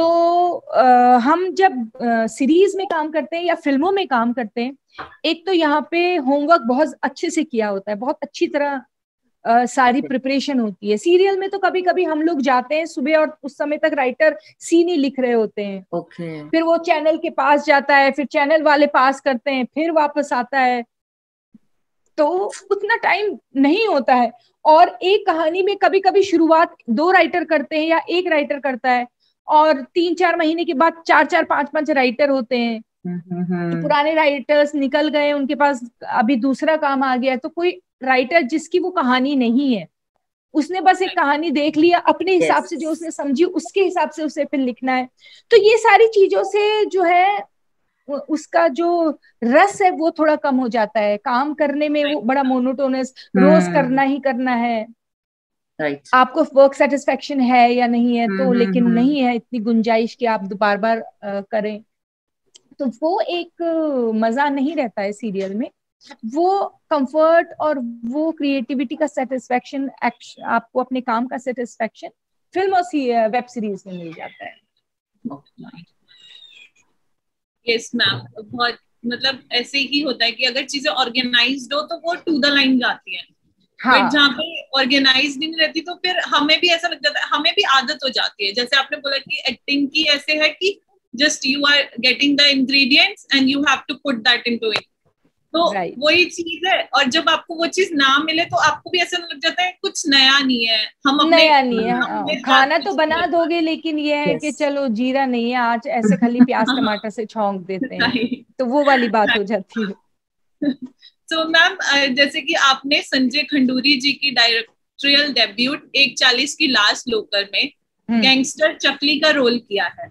Speaker 2: हम जब सीरीज में काम करते हैं या फिल्मों में काम करते हैं, एक तो यहाँ पे होमवर्क बहुत अच्छे से किया होता है, बहुत अच्छी तरह सारी प्रिपरेशन होती है। सीरियल में तो कभी कभी हम लोग जाते हैं सुबह और उस समय तक राइटर सीन ही लिख रहे होते हैं, फिर वो चैनल के पास जाता है, फिर चैनल वाले पास करते हैं, फिर वापस आता है, तो उतना टाइम नहीं होता है। और एक कहानी में कभी कभी शुरुआत 2 राइटर करते हैं या 1 राइटर करता है, और 3-4 महीने के बाद 4-4, 5-5 राइटर होते हैं। तो पुराने राइटर्स निकल गए, उनके पास अभी दूसरा काम आ गया, तो कोई राइटर जिसकी वो कहानी नहीं है, उसने बस एक कहानी देख लिया अपने हिसाब से, जो उसने समझी उसके हिसाब से उसे फिर लिखना है। तो ये सारी चीजों से जो है उसका जो रस है वो थोड़ा कम हो जाता है, काम करने में वो बड़ा मोनोटोनस, रोज करना ही करना है। आपको वर्क सेटिस्फेक्शन है या नहीं है, तो लेकिन नहीं है इतनी गुंजाइश कि आप बार बार करें, तो वो एक मजा नहीं रहता है सीरियल में। वो कंफर्ट और वो क्रिएटिविटी का सेटिस्फेक्शन, आपको अपने काम का सेटिस्फेक्शन फिल्म और वेब सीरीज में मिल जाता है।
Speaker 3: यस मैम, बहुत मतलब ऐसे ही होता है कि अगर चीजें ऑर्गेनाइज्ड हो तो वो टू द लाइन जाती है। हाँ। बट जहाँ पे ऑर्गेनाइज नहीं रहती तो फिर हमें भी ऐसा लग जाता है, हमें भी आदत हो जाती है। जैसे आपने बोला कि एक्टिंग की ऐसे है कि just you are getting the ingredients and you have to put that into it, तो वही चीज है। और जब आपको वो चीज ना मिले तो आपको भी ऐसा लग जाता है कुछ नया नहीं है, हम अपने
Speaker 2: नया नहीं है। खाना तो बना दोगे, लेकिन ये है कि चलो जीरा नहीं है आज, ऐसे खाली प्याज टमाटर से छौंक देते हैं, तो वो वाली बात हो जाती है।
Speaker 3: तो मैम जैसे कि आपने संजय खंडूरी जी की डायरेक्टोरियल डेब्यूट 1:40 की लास्ट लोकल में गैंगस्टर चकली का रोल किया है,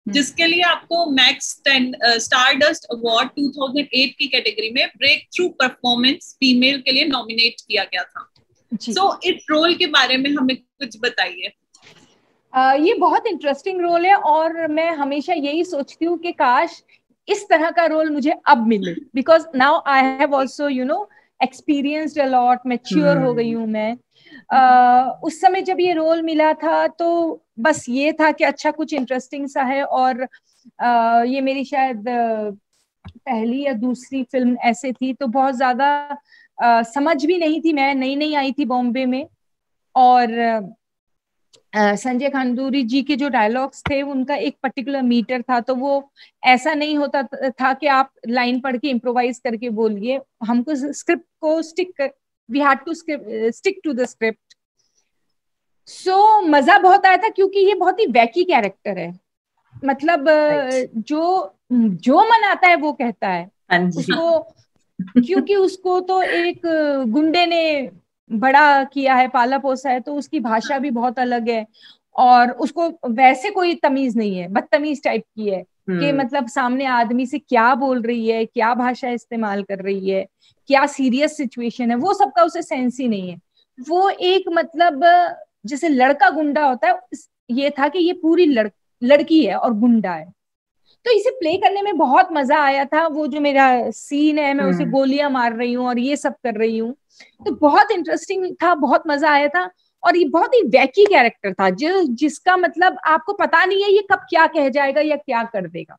Speaker 3: जिसके लिए आपको मैक्स स्टारडस्ट अवार्ड 2008 की कैटेगरी में ब्रेक थ्रू परफॉर्मेंस फीमेल के लिए नॉमिनेट किया गया था। सो इस रोल के बारे में हमें कुछ बताइए।
Speaker 2: ये बहुत इंटरेस्टिंग रोल है और मैं हमेशा यही सोचती हूँ कि काश इस तरह का रोल मुझे अब मिले, because now I have also experienced a lot, mature हो गई हूँ मैं। उस समय जब ये रोल मिला था तो बस ये था कि अच्छा कुछ इंटरेस्टिंग सा है, और ये मेरी शायद पहली या दूसरी फिल्म ऐसे थी, तो बहुत ज्यादा समझ भी नहीं थी, मैं नई नई आई थी बॉम्बे में। और संजय खांडूरी जी के जो डायलॉग्स थे उनका एक पर्टिकुलर मीटर था, तो वो ऐसा नहीं होता था कि आप लाइन पढ़ के इम्प्रोवाइज करके बोलिए, हमको स्क्रिप्ट को we had to stick to the script. So मजा बहुत आया था क्योंकि ये बहुत ही वैकी कैरेक्टर है, मतलब जो मन आता है वो कहता है उसको, क्योंकि उसको तो एक गुंडे ने बड़ा किया है, पाला पोसा है, तो उसकी भाषा भी बहुत अलग है और उसको वैसे कोई तमीज नहीं है, बदतमीज टाइप की है कि मतलब सामने आदमी से क्या बोल रही है, क्या भाषा इस्तेमाल कर रही है, क्या सीरियस सिचुएशन है, वो सबका उसे सेंस ही नहीं है। वो एक मतलब जैसे लड़का गुंडा होता है, ये था कि ये पूरी लड़की है और गुंडा है, तो इसे प्ले करने में बहुत मजा आया था। वो जो मेरा सीन है, मैं उसे गोलियां मार रही हूँ और ये सब कर रही हूँ, तो बहुत इंटरेस्टिंग था, बहुत मजा आया था। और ये बहुत ही वैकी कैरेक्टर था जिसका मतलब आपको पता नहीं है ये कब क्या कह जाएगा या क्या कर देगा।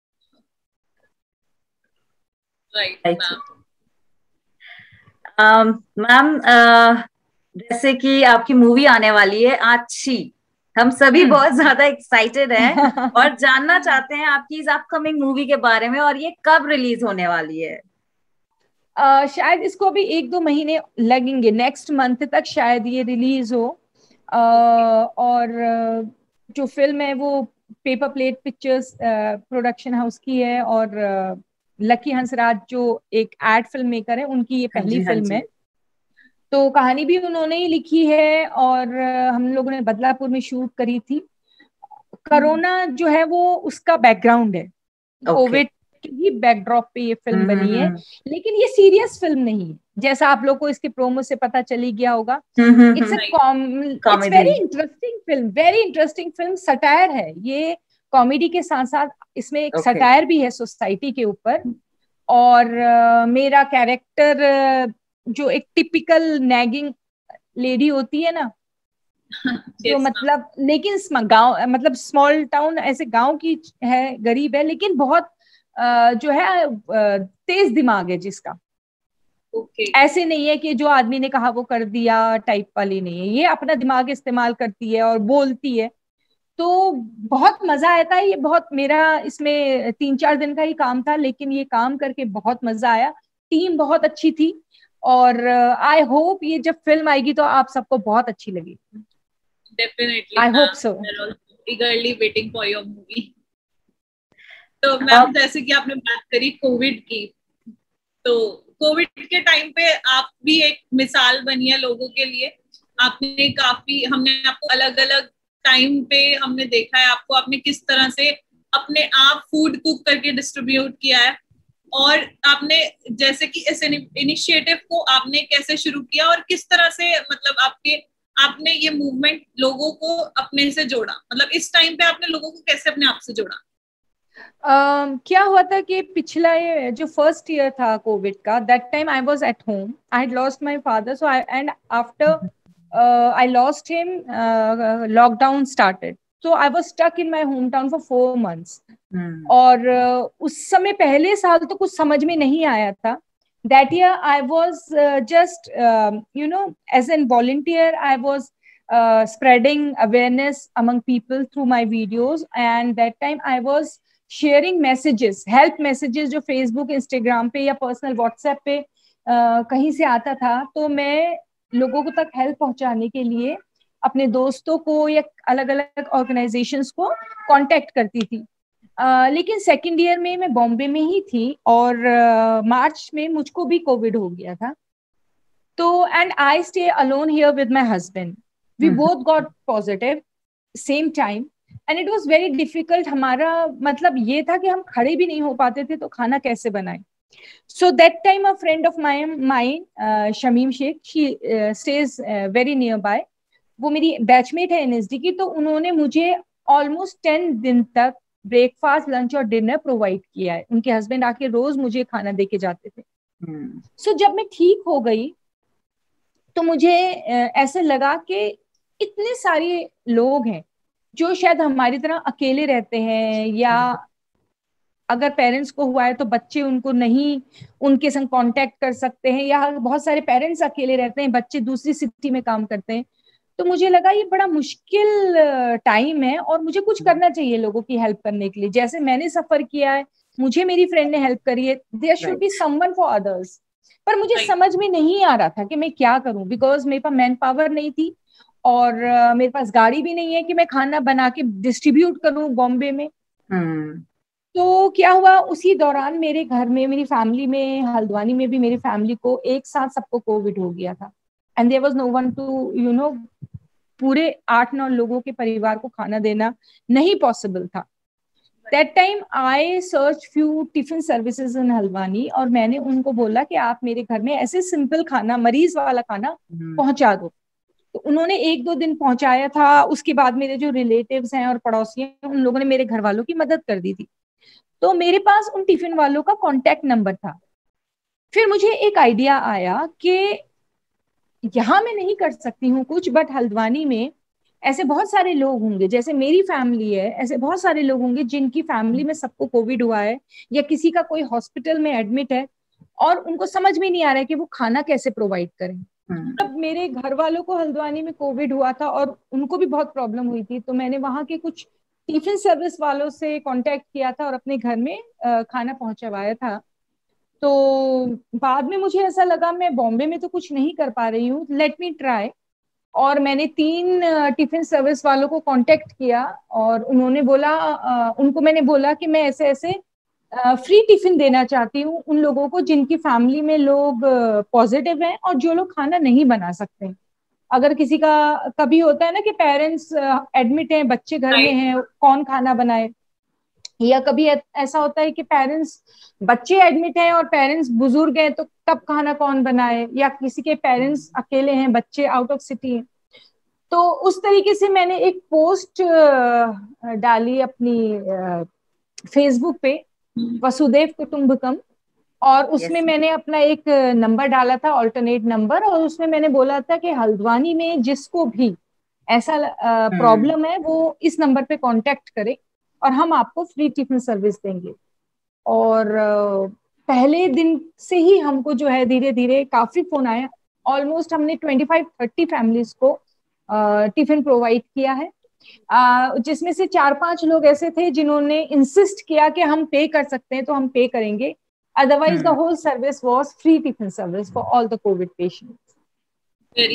Speaker 1: मैम, जैसे कि आपकी मूवी आने वाली है आच्छी, हम सभी बहुत ज्यादा एक्साइटेड हैं और जानना चाहते हैं आपकी इस अपकमिंग मूवी के बारे में, और ये कब रिलीज होने वाली है?
Speaker 2: शायद इसको अभी 1-2 महीने लगेंगे, नेक्स्ट मंथ तक शायद ये रिलीज हो। और जो फिल्म है वो paper plate pictures production house की है, और लकी हंसराज जो एक एड फिल्म मेकर है, उनकी ये पहली फिल्म है। तो कहानी भी उन्होंने ही लिखी है और हम लोगों ने बदलापुर में शूट करी थी। कोरोना जो है वो उसका बैकग्राउंड है, कोविड की बैकड्रॉप पे ये फिल्म बनी है, लेकिन ये सीरियस फिल्म नहीं है, जैसा आप लोग को इसके प्रोमो से पता चली गया होगा। It's very interesting film, very interesting film, satire है ये, कॉमेडी के साथ साथ इसमें एक सटायर भी है सोसाइटी के ऊपर। और मेरा कैरेक्टर जो एक टिपिकल नैगिंग लेडी होती है ना, जो मतलब लेकिन गांव मतलब स्मॉल टाउन ऐसे गांव की है, गरीब है, लेकिन बहुत जो है तेज दिमाग है जिसका। ऐसे नहीं है कि जो आदमी ने कहा वो कर दिया टाइप वाली नहीं है, ये अपना दिमाग इस्तेमाल करती है और बोलती है। तो बहुत मजा आया था ये, बहुत मेरा इसमें 3-4 दिन का ही काम था, लेकिन ये काम करके बहुत मजा आया, टीम बहुत अच्छी थी, और आई होप ये जब फिल्म आएगी तो आप सबको बहुत अच्छी लगेगी।
Speaker 3: Definitely,
Speaker 2: I hope so.
Speaker 3: Eagerly waiting for your movie. तो मैम, जैसे कि आपने बात करी कोविड की, तो कोविड के टाइम पे आप भी एक मिसाल बनी है लोगों के लिए। आपने काफी, हमने आपको अलग अलग टाइम पे हमने देखा है आपको, आपने किस तरह से अपने आप फूड कुक करके डिस्ट्रीब्यूट किया है, और आपने जैसे कि इस इनिशिएटिव को आपने कैसे शुरू किया और किस तरह से मतलब आपने ये मूवमेंट लोगों को अपने से जोड़ा, मतलब इस टाइम पे आपने लोगों को कैसे अपने आप से जोड़ा?
Speaker 2: क्या हुआ था कि पिछला जो फर्स्ट ईयर था कोविड का, that time I was at home, I had lost my father, so and after I lost him, lockdown started, so I was stuck in my hometown for 4 months. और उस समय पहले साल तो कुछ समझ में नहीं आया था। That year I was just as a volunteer I was spreading awareness among people through my videos, and that time I was sharing messages, help messages जो Facebook, Instagram पे या पर्सनल WhatsApp पे कहीं से आता था, तो मैं लोगों को तक हेल्प पहुंचाने के लिए अपने दोस्तों को या अलग अलग ऑर्गेनाइजेशंस को कांटेक्ट करती थी। लेकिन सेकंड ईयर में मैं बॉम्बे में ही थी, और मार्च में मुझको भी कोविड हो गया था। तो and I stay alone here with my husband, we both got positive same time, and it was very difficult. हमारा मतलब ये था कि हम खड़े भी नहीं हो पाते थे, तो खाना कैसे बनाएं। So that time a friend of mine, Shamim Sheikh, she stays very nearby. वो मेरी बैचमेट है एनएसडी की, तो उन्होंने मुझे ऑलमोस्ट 10 दिन तक ब्रेकफास्ट, लंच और डिनर प्रोवाइड किया है। उनके हस्बैंड आके रोज मुझे खाना देके जाते थे। सो जब मैं ठीक हो गई तो मुझे ऐसे लगा कि इतने सारे लोग हैं जो शायद हमारी तरह अकेले रहते हैं, या अगर पेरेंट्स को हुआ है तो बच्चे उनको नहीं उनके संग कांटेक्ट कर सकते हैं, या बहुत सारे पेरेंट्स अकेले रहते हैं, बच्चे दूसरी सिटी में काम करते हैं। तो मुझे लगा ये बड़ा मुश्किल टाइम है और मुझे कुछ करना चाहिए लोगों की हेल्प करने के लिए। जैसे मैंने सफर किया है, मुझे मेरी फ्रेंड ने हेल्प करी है, there should be someone for others. पर मुझे समझ में नहीं आ रहा था कि मैं क्या करूं, बिकॉज मेरे पास मैन पावर नहीं थी और मेरे पास गाड़ी भी नहीं है कि मैं खाना बना के डिस्ट्रीब्यूट करूं बॉम्बे में। तो क्या हुआ, उसी दौरान मेरे घर में, मेरी फैमिली में, हल्द्वानी में भी मेरी फैमिली को एक साथ सबको कोविड हो गया था। And there was no one to पूरे 8-9 लोगों के परिवार को खाना देना नहीं पॉसिबल था। That time I search few tiffin services in Haldwani, और मैंने उनको बोला कि आप मेरे घर में ऐसे सिंपल खाना, मरीज वाला खाना पहुंचा दो। तो उन्होंने 1-2 दिन पहुंचाया था। उसके बाद मेरे जो रिलेटिव्स हैं और पड़ोसी हैं, उन लोगों ने मेरे घर वालों की मदद कर दी थी। तो मेरे पास उन टिफिन वालों का कांटेक्ट नंबर था। फिर मुझे एक आइडिया आया कि यहाँ मैं नहीं कर सकती हूँ कुछ, बट हल्द्वानी में ऐसे बहुत सारे लोग होंगे, जैसे मेरी फैमिली है, ऐसे बहुत सारे लोग होंगे जिनकी फैमिली में सबको कोविड हुआ है, या किसी का कोई हॉस्पिटल में एडमिट है और उनको समझ में नहीं आ रहा है कि वो खाना कैसे प्रोवाइड करें। तब मेरे घर वालों को हल्द्वानी में कोविड हुआ था और उनको भी बहुत प्रॉब्लम हुई थी, तो मैंने वहां के कुछ टिफिन सर्विस वालों से कांटेक्ट किया था और अपने घर में खाना पहुंचवाया था। तो बाद में मुझे ऐसा लगा मैं बॉम्बे में तो कुछ नहीं कर पा रही हूँ, लेट मी ट्राई। और मैंने 3 टिफिन सर्विस वालों को कांटेक्ट किया और उन्होंने बोला, उनको मैंने बोला कि मैं ऐसे ऐसे फ्री टिफिन देना चाहती हूँ उन लोगों को जिनकी फैमिली में लोग पॉजिटिव हैं और जो लोग खाना नहीं बना सकते। अगर किसी का कभी होता है ना कि पेरेंट्स एडमिट हैं, बच्चे घर में हैं, कौन खाना बनाए, या कभी ऐसा होता है कि पेरेंट्स, बच्चे एडमिट हैं और पेरेंट्स बुजुर्ग हैं, तो तब खाना कौन बनाए, या किसी के पेरेंट्स अकेले हैं, बच्चे आउट ऑफ सिटी हैं। तो उस तरीके से मैंने एक पोस्ट डाली अपनी फेसबुक पे, वसुदेव कुटुंबकम, और उसमें मैंने अपना एक नंबर डाला था, ऑल्टरनेट नंबर, और उसमें मैंने बोला था कि हल्द्वानी में जिसको भी ऐसा प्रॉब्लम है वो इस नंबर पे कांटेक्ट करे और हम आपको फ्री टिफिन सर्विस देंगे। और पहले दिन से ही हमको जो है धीरे धीरे काफी फोन आया। ऑलमोस्ट हमने 25-30 फैमिलीज को टिफिन प्रोवाइड किया है, जिसमें से 4-5 लोग ऐसे थे जिन्होंने इंसिस्ट किया कि हम पे कर सकते हैं तो हम पे करेंगे, otherwise the whole service was free tiffin service for all the COVID patients.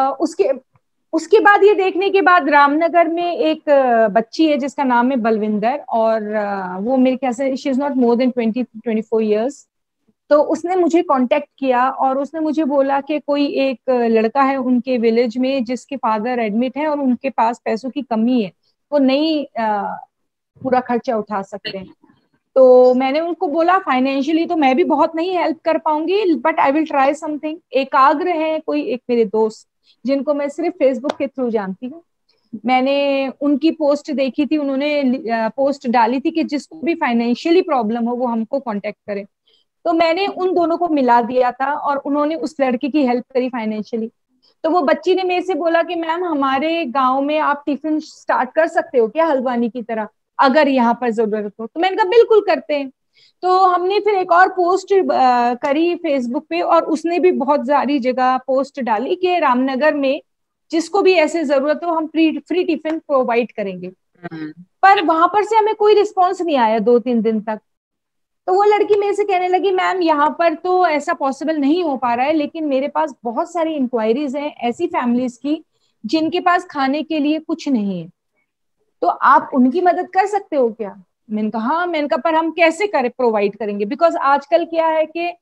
Speaker 2: उसके बाद ये देखने के बाद रामनगर में एक बच्ची है जिसका नाम है बलविंदर, और वो मेरे ख्याल से she is not more than 20-24 years. तो उसने मुझे कांटेक्ट किया और उसने मुझे बोला कि कोई एक लड़का है उनके विलेज में जिसके फादर एडमिट है और उनके पास पैसों की कमी है, वो नहीं पूरा खर्चा उठा सकते हैं। तो मैंने उनको बोला फाइनेंशियली तो मैं भी बहुत नहीं हेल्प कर पाऊंगी, but I will try something. एकाग्र है कोई एक मेरे दोस्त जिनको मैं सिर्फ फेसबुक के थ्रू जानती हूँ, मैंने उनकी पोस्ट देखी थी, उन्होंने पोस्ट डाली थी कि जिसको भी फाइनेंशियली प्रॉब्लम हो वो हमको कांटेक्ट करे। तो मैंने उन दोनों को मिला दिया था और उन्होंने उस लड़की की हेल्प करी फाइनेंशियली। तो वो बच्ची ने मेरे से बोला कि मैम हमारे गांव में आप टिफिन स्टार्ट कर सकते हो क्या हल्द्वानी की तरह, अगर यहाँ पर जरूरत हो। तो मैंने कहा बिल्कुल करते हैं। तो हमने फिर एक और पोस्ट करी फेसबुक पे और उसने भी बहुत सारी जगह पोस्ट डाली कि रामनगर में जिसको भी ऐसे जरूरत हो हम फ्री टिफिन प्रोवाइड करेंगे। पर वहां पर से हमें कोई रिस्पॉन्स नहीं आया 2-3 दिन तक। तो वो लड़की मेरे से कहने लगी मैम यहाँ पर तो ऐसा पॉसिबल नहीं हो पा रहा है, लेकिन मेरे पास बहुत सारी इंक्वायरीज हैं ऐसी फैमिलीज की जिनके पास खाने के लिए कुछ नहीं है, तो आप उनकी मदद कर सकते हो क्या। मैंने कहा हाँ। मैंने कहा पर हम कैसे करें, प्रोवाइड करेंगे, बिकॉज आजकल क्या है कि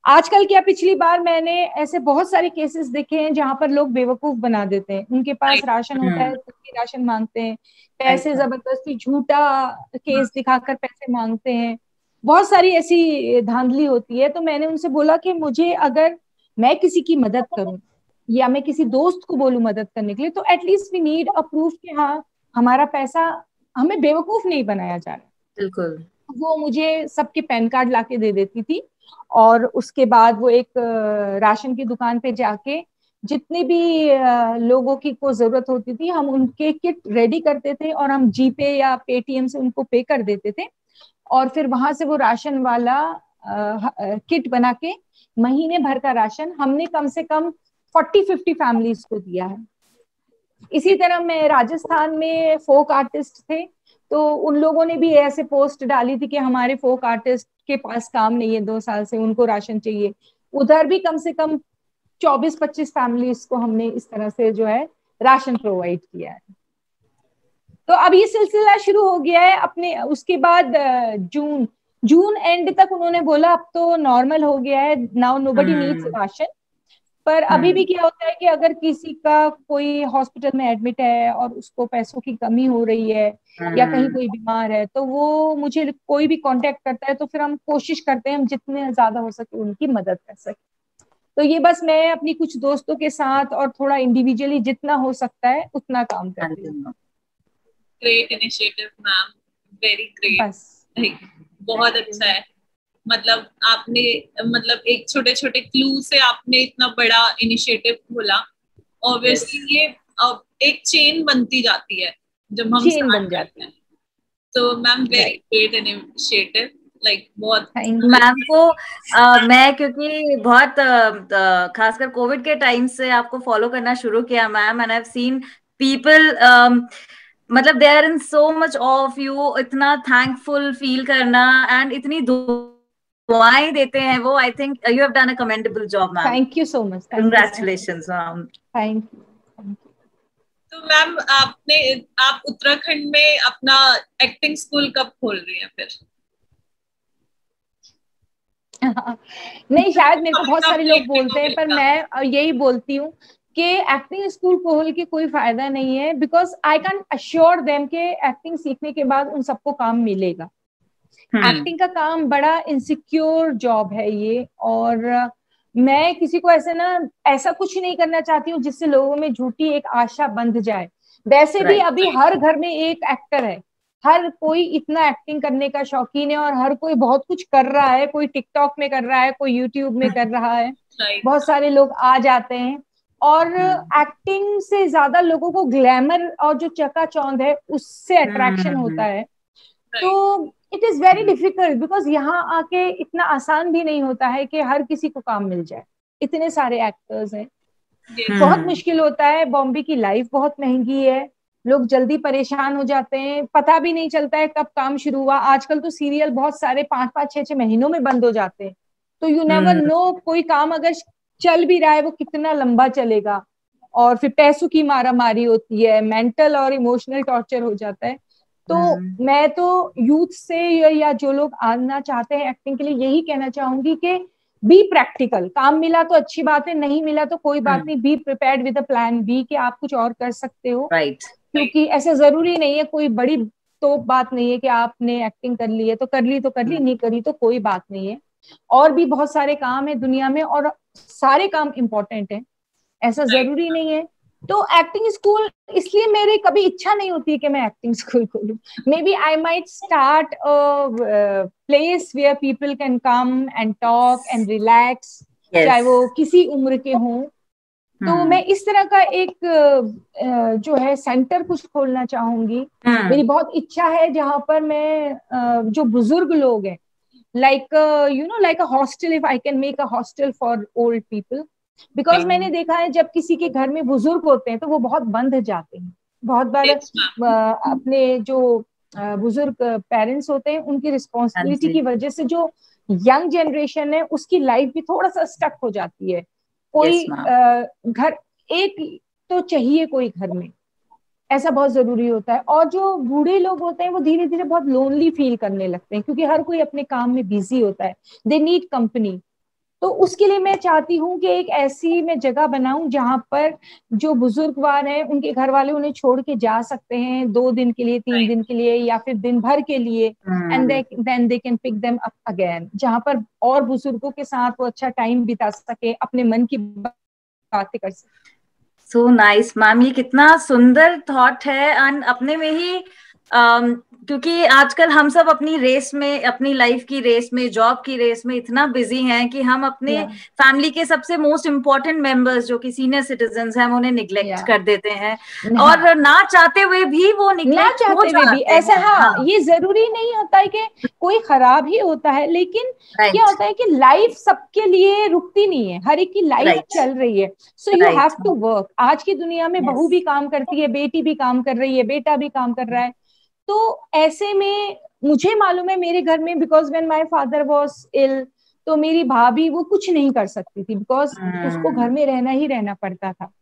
Speaker 2: आजकल क्या, पिछली बार मैंने ऐसे बहुत सारे केसेस देखे हैं जहां पर लोग बेवकूफ बना देते हैं, उनके पास राशन होता है तो भी राशन मांगते हैं, पैसे जबरदस्ती झूठा केस दिखाकर पैसे मांगते हैं, बहुत सारी ऐसी धांधली होती है। तो मैंने उनसे बोला कि मुझे, अगर मैं किसी की मदद करूं या मैं किसी दोस्त को बोलूं मदद करने के लिए, तो at least we need a proof कि हाँ हमारा पैसा, हमें बेवकूफ नहीं बनाया जा रहा।
Speaker 1: बिल्कुल।
Speaker 2: वो मुझे सबके पैन कार्ड लाके दे देती थी, और उसके बाद वो एक राशन की दुकान पे जाके जितने भी लोगों की को जरूरत होती थी, हम उनके किट रेडी करते थे और हम जीपे या पेटीएम से उनको पे कर देते थे, और फिर वहां से वो राशन वाला किट बना के महीने भर का राशन हमने कम से कम 40-50 फैमिलीज को दिया है। इसी तरह मैं राजस्थान में फोक आर्टिस्ट थे, तो उन लोगों ने भी ऐसे पोस्ट डाली थी कि हमारे फोक आर्टिस्ट के पास काम नहीं है 2 साल से, उनको राशन चाहिए। उधर भी कम से कम 24-25 फैमिलीज को हमने इस तरह से जो है राशन प्रोवाइड किया है। तो अब ये सिलसिला शुरू हो गया है अपने, उसके बाद जून एंड तक उन्होंने बोला अब तो नॉर्मल हो गया है, नाउ नोबडी नीड्स राशन। पर अभी भी क्या होता है कि अगर किसी का कोई हॉस्पिटल में एडमिट है और उसको पैसों की कमी हो रही है या कहीं कोई बीमार है, तो वो मुझे कोई भी कांटेक्ट करता है, तो फिर हम कोशिश करते हैं हम जितने ज्यादा हो सके उनकी मदद कर सके। तो ये बस मैं अपनी कुछ दोस्तों के साथ और थोड़ा इंडिविजुअली जितना हो सकता है उतना काम करती हूँ।
Speaker 3: Great initiative ma'am, very great.
Speaker 2: बस
Speaker 3: बहुत अच्छा है, मतलब आपने, मतलब एक छोटे छोटे क्लू से आपने इतना बड़ा इनिशिएटिव खोला। ऑब्वियसली ये अब एक चेन बनती जाती है जब हम
Speaker 2: चेन बन जाती है।
Speaker 3: तो ma'am very great initiative, like बहुत।
Speaker 1: मैम को मैं क्योंकि बहुत खासकर कोविड के टाइम से आपको फॉलो करना शुरू किया ma'am, and I have seen people, मतलब they are in so much of you, इतना थैंकफुल फील करना एंड इतनी दुआएं देते हैं वो। I think you have done a commendable job ma'am.
Speaker 2: Thank you so much,
Speaker 1: congratulations ma'am.
Speaker 2: Thank you.
Speaker 3: तो ma'am आप उत्तराखंड में अपना एक्टिंग स्कूल कब खोल रही हैं फिर?
Speaker 2: नहीं, शायद मेरे को बहुत सारे लोग बोलते हैं, पर मैं यही बोलती हूँ कि एक्टिंग स्कूल खोल के कोई फायदा नहीं है, because I can assure them कि एक्टिंग सीखने के बाद उन सबको काम मिलेगा। एक्टिंग का काम बड़ा इनसिक्योर जॉब है ये, और मैं किसी को ऐसा कुछ नहीं करना चाहती हूँ जिससे लोगों में झूठी एक आशा बंध जाए। वैसे भी अभी हर घर में एक एक्टर है, हर कोई इतना एक्टिंग करने का शौकीन है, और हर कोई बहुत कुछ कर रहा है, कोई टिकटॉक में कर रहा है, कोई यूट्यूब में कर रहा है, बहुत सारे लोग आ जाते हैं। और एक्टिंग से ज्यादा लोगों को ग्लैमर और जो चकाचौंध है उससे अट्रैक्शन होता है। तो it is very difficult, because यहाँ आके इतना आसान भी नहीं होता है कि हर किसी को काम मिल जाए, इतने सारे एक्टर्स हैं, बहुत मुश्किल होता है। बॉम्बे की लाइफ बहुत महंगी है, लोग जल्दी परेशान हो जाते हैं, पता भी नहीं चलता है कब काम शुरू हुआ। आजकल तो सीरियल बहुत सारे 5-5, 6-6 महीनों में बंद हो जाते हैं, तो यू नेवर नो कोई काम अगर चल भी रहा है वो कितना लंबा चलेगा, और फिर पैसों की मारामारी होती है, मेंटल और इमोशनल टॉर्चर हो जाता है। तो मैं तो यूथ से या जो लोग आना चाहते हैं एक्टिंग के लिए यही कहना चाहूंगी कि बी प्रैक्टिकल। काम मिला तो अच्छी बात है, नहीं मिला तो कोई बात नहीं, be prepared with a plan B कि आप कुछ और कर सकते हो। क्योंकि ऐसा जरूरी नहीं है, कोई बड़ी तो बात नहीं है कि आपने एक्टिंग कर ली है तो कर ली, नहीं करी तो कोई बात नहीं है। और भी बहुत सारे काम है दुनिया में, और सारे काम इम्पोर्टेंट है, ऐसा जरूरी नहीं है। तो एक्टिंग स्कूल, इसलिए मेरी कभी इच्छा नहीं होती है कि मैं एक्टिंग स्कूल खोलूं। Maybe I might start a place where people can come and talk and relax, चाहे वो किसी उम्र के हों। तो मैं इस तरह का एक जो है सेंटर कुछ खोलना चाहूंगी। मेरी बहुत इच्छा है जहां पर मैं जो बुजुर्ग लोग हैं, like like a hostel, if I can make a hostel for old people, because मैंने देखा है जब किसी के घर में बुजुर्ग होते हैं तो वो बहुत बंध जाते हैं। बहुत बार अपने जो बुजुर्ग पेरेंट्स होते हैं उनकी रिस्पॉन्सिबिलिटी की वजह से जो यंग जनरेशन है उसकी लाइफ भी थोड़ा सा स्टक हो जाती है। कोई घर एक तो चाहिए कोई घर में, ऐसा बहुत जरूरी होता है। और जो बूढ़े लोग होते हैं वो धीरे धीरे बहुत लोनली फील करने लगते हैं, क्योंकि हर कोई अपने काम में बिजी होता है, दे नीड कंपनी। तो उसके लिए मैं चाहती हूँ कि एक ऐसी मैं जगह बनाऊं जहां पर जो बुजुर्गवार हैं उनके घर वाले उन्हें छोड़ के जा सकते हैं 2 दिन के लिए, 3 दिन के लिए, या फिर दिन भर के लिए, and then they can pick them up again, जहां पर और बुजुर्गों के साथ वो अच्छा टाइम बिता सके, अपने मन की बातें कर सके।
Speaker 1: सो नाइस मैम, ये कितना सुंदर थॉट है। एंड अपने में ही क्योंकि आजकल हम सब अपनी रेस में, अपनी लाइफ की रेस में, जॉब की रेस में इतना बिजी हैं कि हम अपने फैमिली के सबसे मोस्ट इम्पोर्टेंट मेंबर्स जो कि सीनियर सिटीजन्स हैं, हम उन्हें निग्लेक्ट कर देते हैं, और ना चाहते हुए भी वो निग्लेक्ट हो जाते हैं।
Speaker 2: ऐसा ये जरूरी नहीं होता है कि कोई खराब ही होता है, लेकिन क्या होता है कि लाइफ सबके लिए रुकती नहीं है, हर एक की लाइफ चल रही है, so you have to work. आज की दुनिया में बहू भी काम करती है, बेटी भी काम कर रही है, बेटा भी काम कर रहा है। तो ऐसे में मुझे मालूम है मेरे घर में, because when my father was ill, तो मेरी भाभी वो कुछ नहीं कर सकती थी, बिकॉज उसको घर में रहना ही रहना पड़ता था।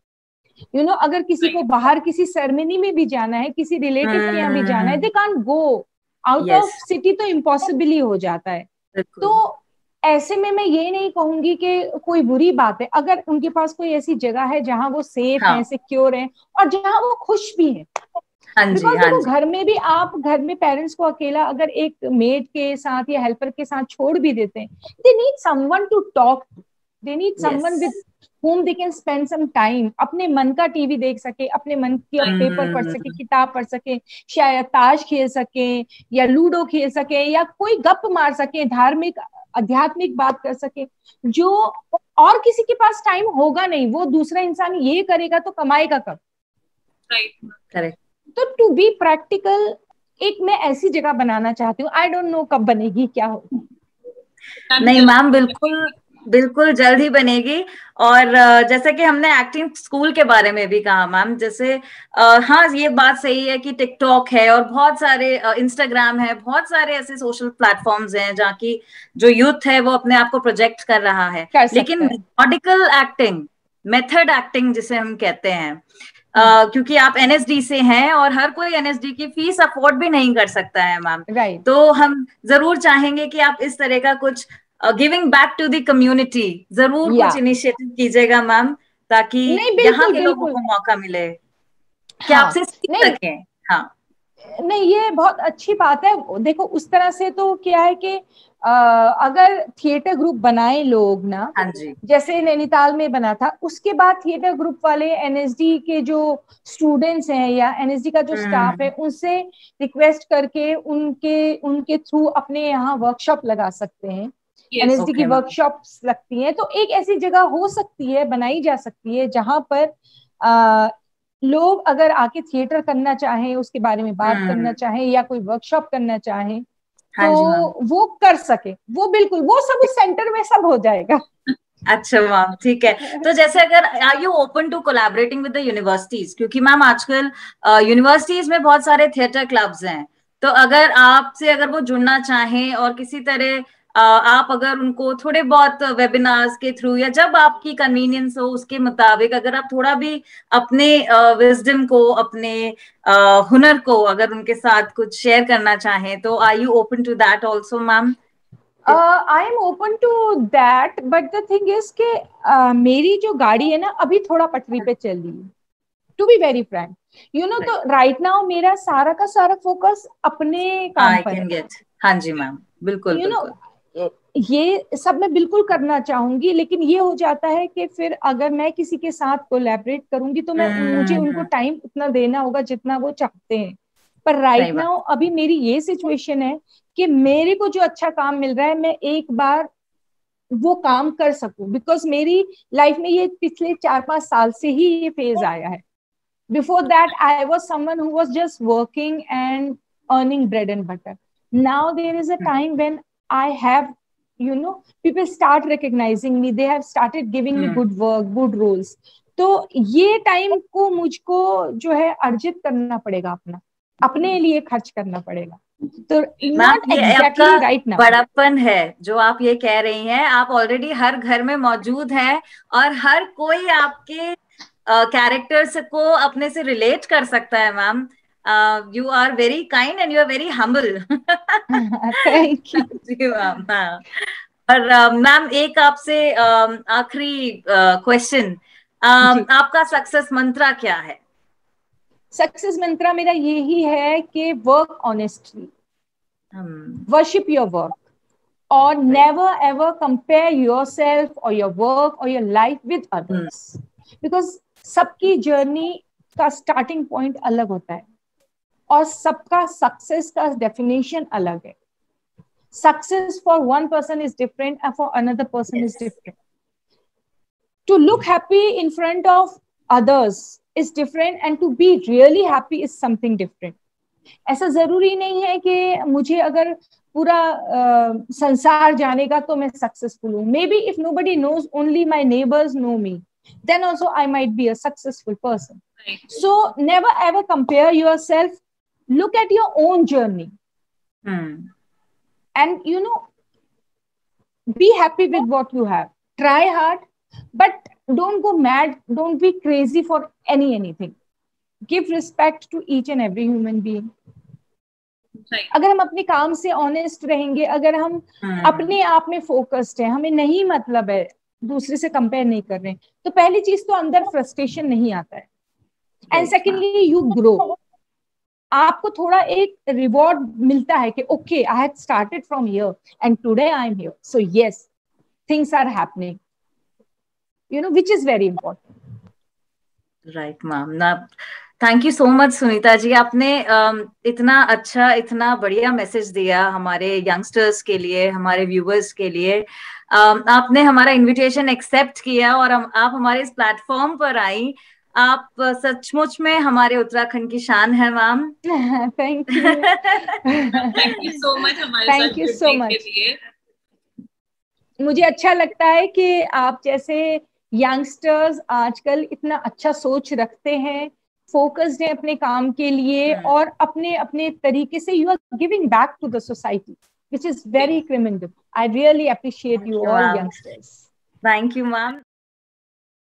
Speaker 2: अगर किसी को बाहर किसी सेरेमनी में भी जाना है, किसी रिलेटिव के यहाँ भी जाना है, they can't go out of city, तो इम्पॉसिबल ही हो जाता है। तो ऐसे में मैं ये नहीं कहूंगी कि कोई बुरी बात है अगर उनके पास कोई ऐसी जगह है जहां वो सेफ है, सिक्योर है, और जहां वो खुश भी है। बिकॉज घर में भी आप घर में पेरेंट्स को अकेला अगर एक मेड के साथ या हेल्पर के साथ छोड़ भी देते हैं, they need someone to talk, they need someone with whom they can spend some time, अपने मन का टीवी देख सके, अपने मन की पेपर पढ़ सके, किताब पढ़ सके, शायद ताश खेल सके या लूडो खेल सके, या कोई गप मार सके, धार्मिक आध्यात्मिक बात कर सके, जो और किसी के पास टाइम होगा नहीं। वो दूसरा इंसान ये करेगा तो कमाएगा कब?
Speaker 1: करेक्ट।
Speaker 2: तो टू बी प्रैक्टिकल एक मैं ऐसी जगह बनाना चाहती हूँ। आई डोंट नो कब बनेगी, क्या होगा।
Speaker 1: नहीं मैम, बिल्कुल बिल्कुल जल्द ही बनेगी। और जैसे कि हमने एक्टिंग स्कूल के बारे में भी कहा मैम, जैसे हाँ ये बात सही है कि टिकटॉक है और बहुत सारे इंस्टाग्राम है, बहुत सारे ऐसे सोशल प्लेटफॉर्म्स हैं जहाँ की जो यूथ है वो अपने आप को प्रोजेक्ट कर रहा है, लेकिन मेथोडिकल एक्टिंग, मेथड एक्टिंग जिसे हम कहते हैं, क्योंकि आप एनएसडी से हैं और हर कोई एनएसडी की फीस अफोर्ड भी नहीं कर सकता है मैम, तो हम जरूर चाहेंगे कि आप इस तरह का कुछ giving back to the community जरूर कुछ इनिशिएटिव कीजिएगा मैम, ताकि यहाँ के लोगों को मौका मिले कि आपसे सीख सकें। हाँ
Speaker 2: नहीं, ये बहुत अच्छी बात है। देखो उस तरह से तो क्या है कि अगर थिएटर ग्रुप बनाए लोग ना, जैसे नैनीताल में बना था, उसके बाद थिएटर ग्रुप वाले एनएसडी के जो स्टूडेंट्स हैं या एनएसडी का जो स्टाफ है उनसे रिक्वेस्ट करके उनके थ्रू अपने यहाँ वर्कशॉप लगा सकते हैं। एनएसडी की वर्कशॉप्स लगती हैं, तो एक ऐसी जगह हो सकती है, बनाई जा सकती है, जहां पर लोग अगर आके थिएटर करना चाहें, उसके बारे में बात करना चाहें या कोई वर्कशॉप करना चाहें, तो वो कर सके। वो बिल्कुल, वो सब उस सेंटर में सब हो जाएगा।
Speaker 1: अच्छा मैम, ठीक है। तो जैसे अगर are you open to collaborating with the universities, क्योंकि मैम आजकल यूनिवर्सिटीज में बहुत सारे थिएटर क्लब्स हैं, तो अगर आपसे अगर वो जुड़ना चाहें और किसी तरह आप अगर उनको थोड़े बहुत वेबिनार्स के थ्रू या जब आपकी कन्वीनियंस हो उसके मुताबिक अगर आप थोड़ा भी अपने विजडम को, अपने हुनर को अगर उनके साथ कुछ शेयर करना चाहें, तो are you open to that also ma'am?
Speaker 2: I am open to that, but the thing is के मेरी जो गाड़ी है ना अभी थोड़ा पटरी पे चल रही है, to be very frank, you know. तो राइट नाउ मेरा सारा का सारा फोकस अपने काम पर है।
Speaker 1: हाँ जी मैम, बिल्कुल बिल्कुल।
Speaker 2: ये सब मैं बिल्कुल करना चाहूंगी, लेकिन ये हो जाता है कि फिर अगर मैं किसी के साथ कोलैबोरेट करूंगी तो मुझे उनको टाइम उतना देना होगा जितना वो चाहते हैं। पर राइट नाउ अभी मेरी ये सिचुएशन है कि मेरे को जो अच्छा काम मिल रहा है मैं एक बार वो काम कर सकूं, बिकॉज मेरी लाइफ में ये पिछले 4-5 साल से ही ये फेज आया है। Before that I was someone who was just working and earning bread and butter. Now there is a time when I have, you know, people start recognizing me, they have started giving me good work, good roles. तो ये time को मुझको जो है अर्जित करना पड़ेगा, अपने लिए खर्च करना पड़ेगा। तो not exactly right now.
Speaker 1: बड़ापन है जो आप ये कह रही हैं, आप ऑलरेडी हर घर में मौजूद हैं और हर कोई आपके कैरेक्टर्स को अपने से रिलेट कर सकता है ma'am. You are very kind and you are very humble.
Speaker 2: Thank you.
Speaker 1: और मैम एक आपसे आखिरी क्वेश्चन, आपका सक्सेस मंत्रा क्या है?
Speaker 2: सक्सेस मंत्रा मेरा यही है कि work honestly, worship your work, और never ever compare yourself or your work or your life with others, because सबकी जर्नी का स्टार्टिंग पॉइंट अलग होता है और सबका सक्सेस का डेफिनेशन अलग है. Success for one person is different and for another person is different. To look happy in front of others is different and to be really happy is something different. ऐसा जरूरी नहीं है कि मुझे अगर पूरा संसार जानेगा तो मैं सक्सेसफुल हूँ. Maybe if nobody knows, only my neighbours know me, then also I might be a successful person. So never ever compare yourself. Look at your own journey. And you know, be happy with what you have. Try hard, but don't go mad. Don't be crazy for anything. Give respect to each and every human being. अगर हम अपने काम से honest रहेंगे, अगर हम अपने आप में फोकस्ड है, हमें नहीं मतलब है, दूसरे से कंपेयर नहीं कर रहे हैं, तो पहली चीज तो अंदर फ्रस्ट्रेशन नहीं आता है. And secondly you grow. आपको थोड़ा एक रिवॉर्ड मिलता है कि okay, I had started from here and today I am here, so yes, things are happening, you know, which is very important.
Speaker 1: Right ma'am. ना, thank you so much Sunita ji. आपने इतना अच्छा, इतना बढ़िया मैसेज दिया हमारे यंगस्टर्स के लिए, हमारे व्यूवर्स के लिए. आपने हमारा इनविटेशन एक्सेप्ट किया और आप हमारे इस प्लेटफॉर्म पर आई. आप सचमुच में हमारे उत्तराखंड की शान है ma'am.
Speaker 2: Thank you.
Speaker 3: Thank you so much हमारे साथ जुड़ने के लिए.
Speaker 2: मुझे अच्छा लगता है कि आप जैसे यंगस्टर्स आजकल इतना अच्छा सोच रखते हैं, फोकस्ड है अपने काम के लिए, और अपने अपने तरीके से you are giving back to the society, which is very commendable. I really appreciate you all youngsters.
Speaker 1: Thank you ma'am.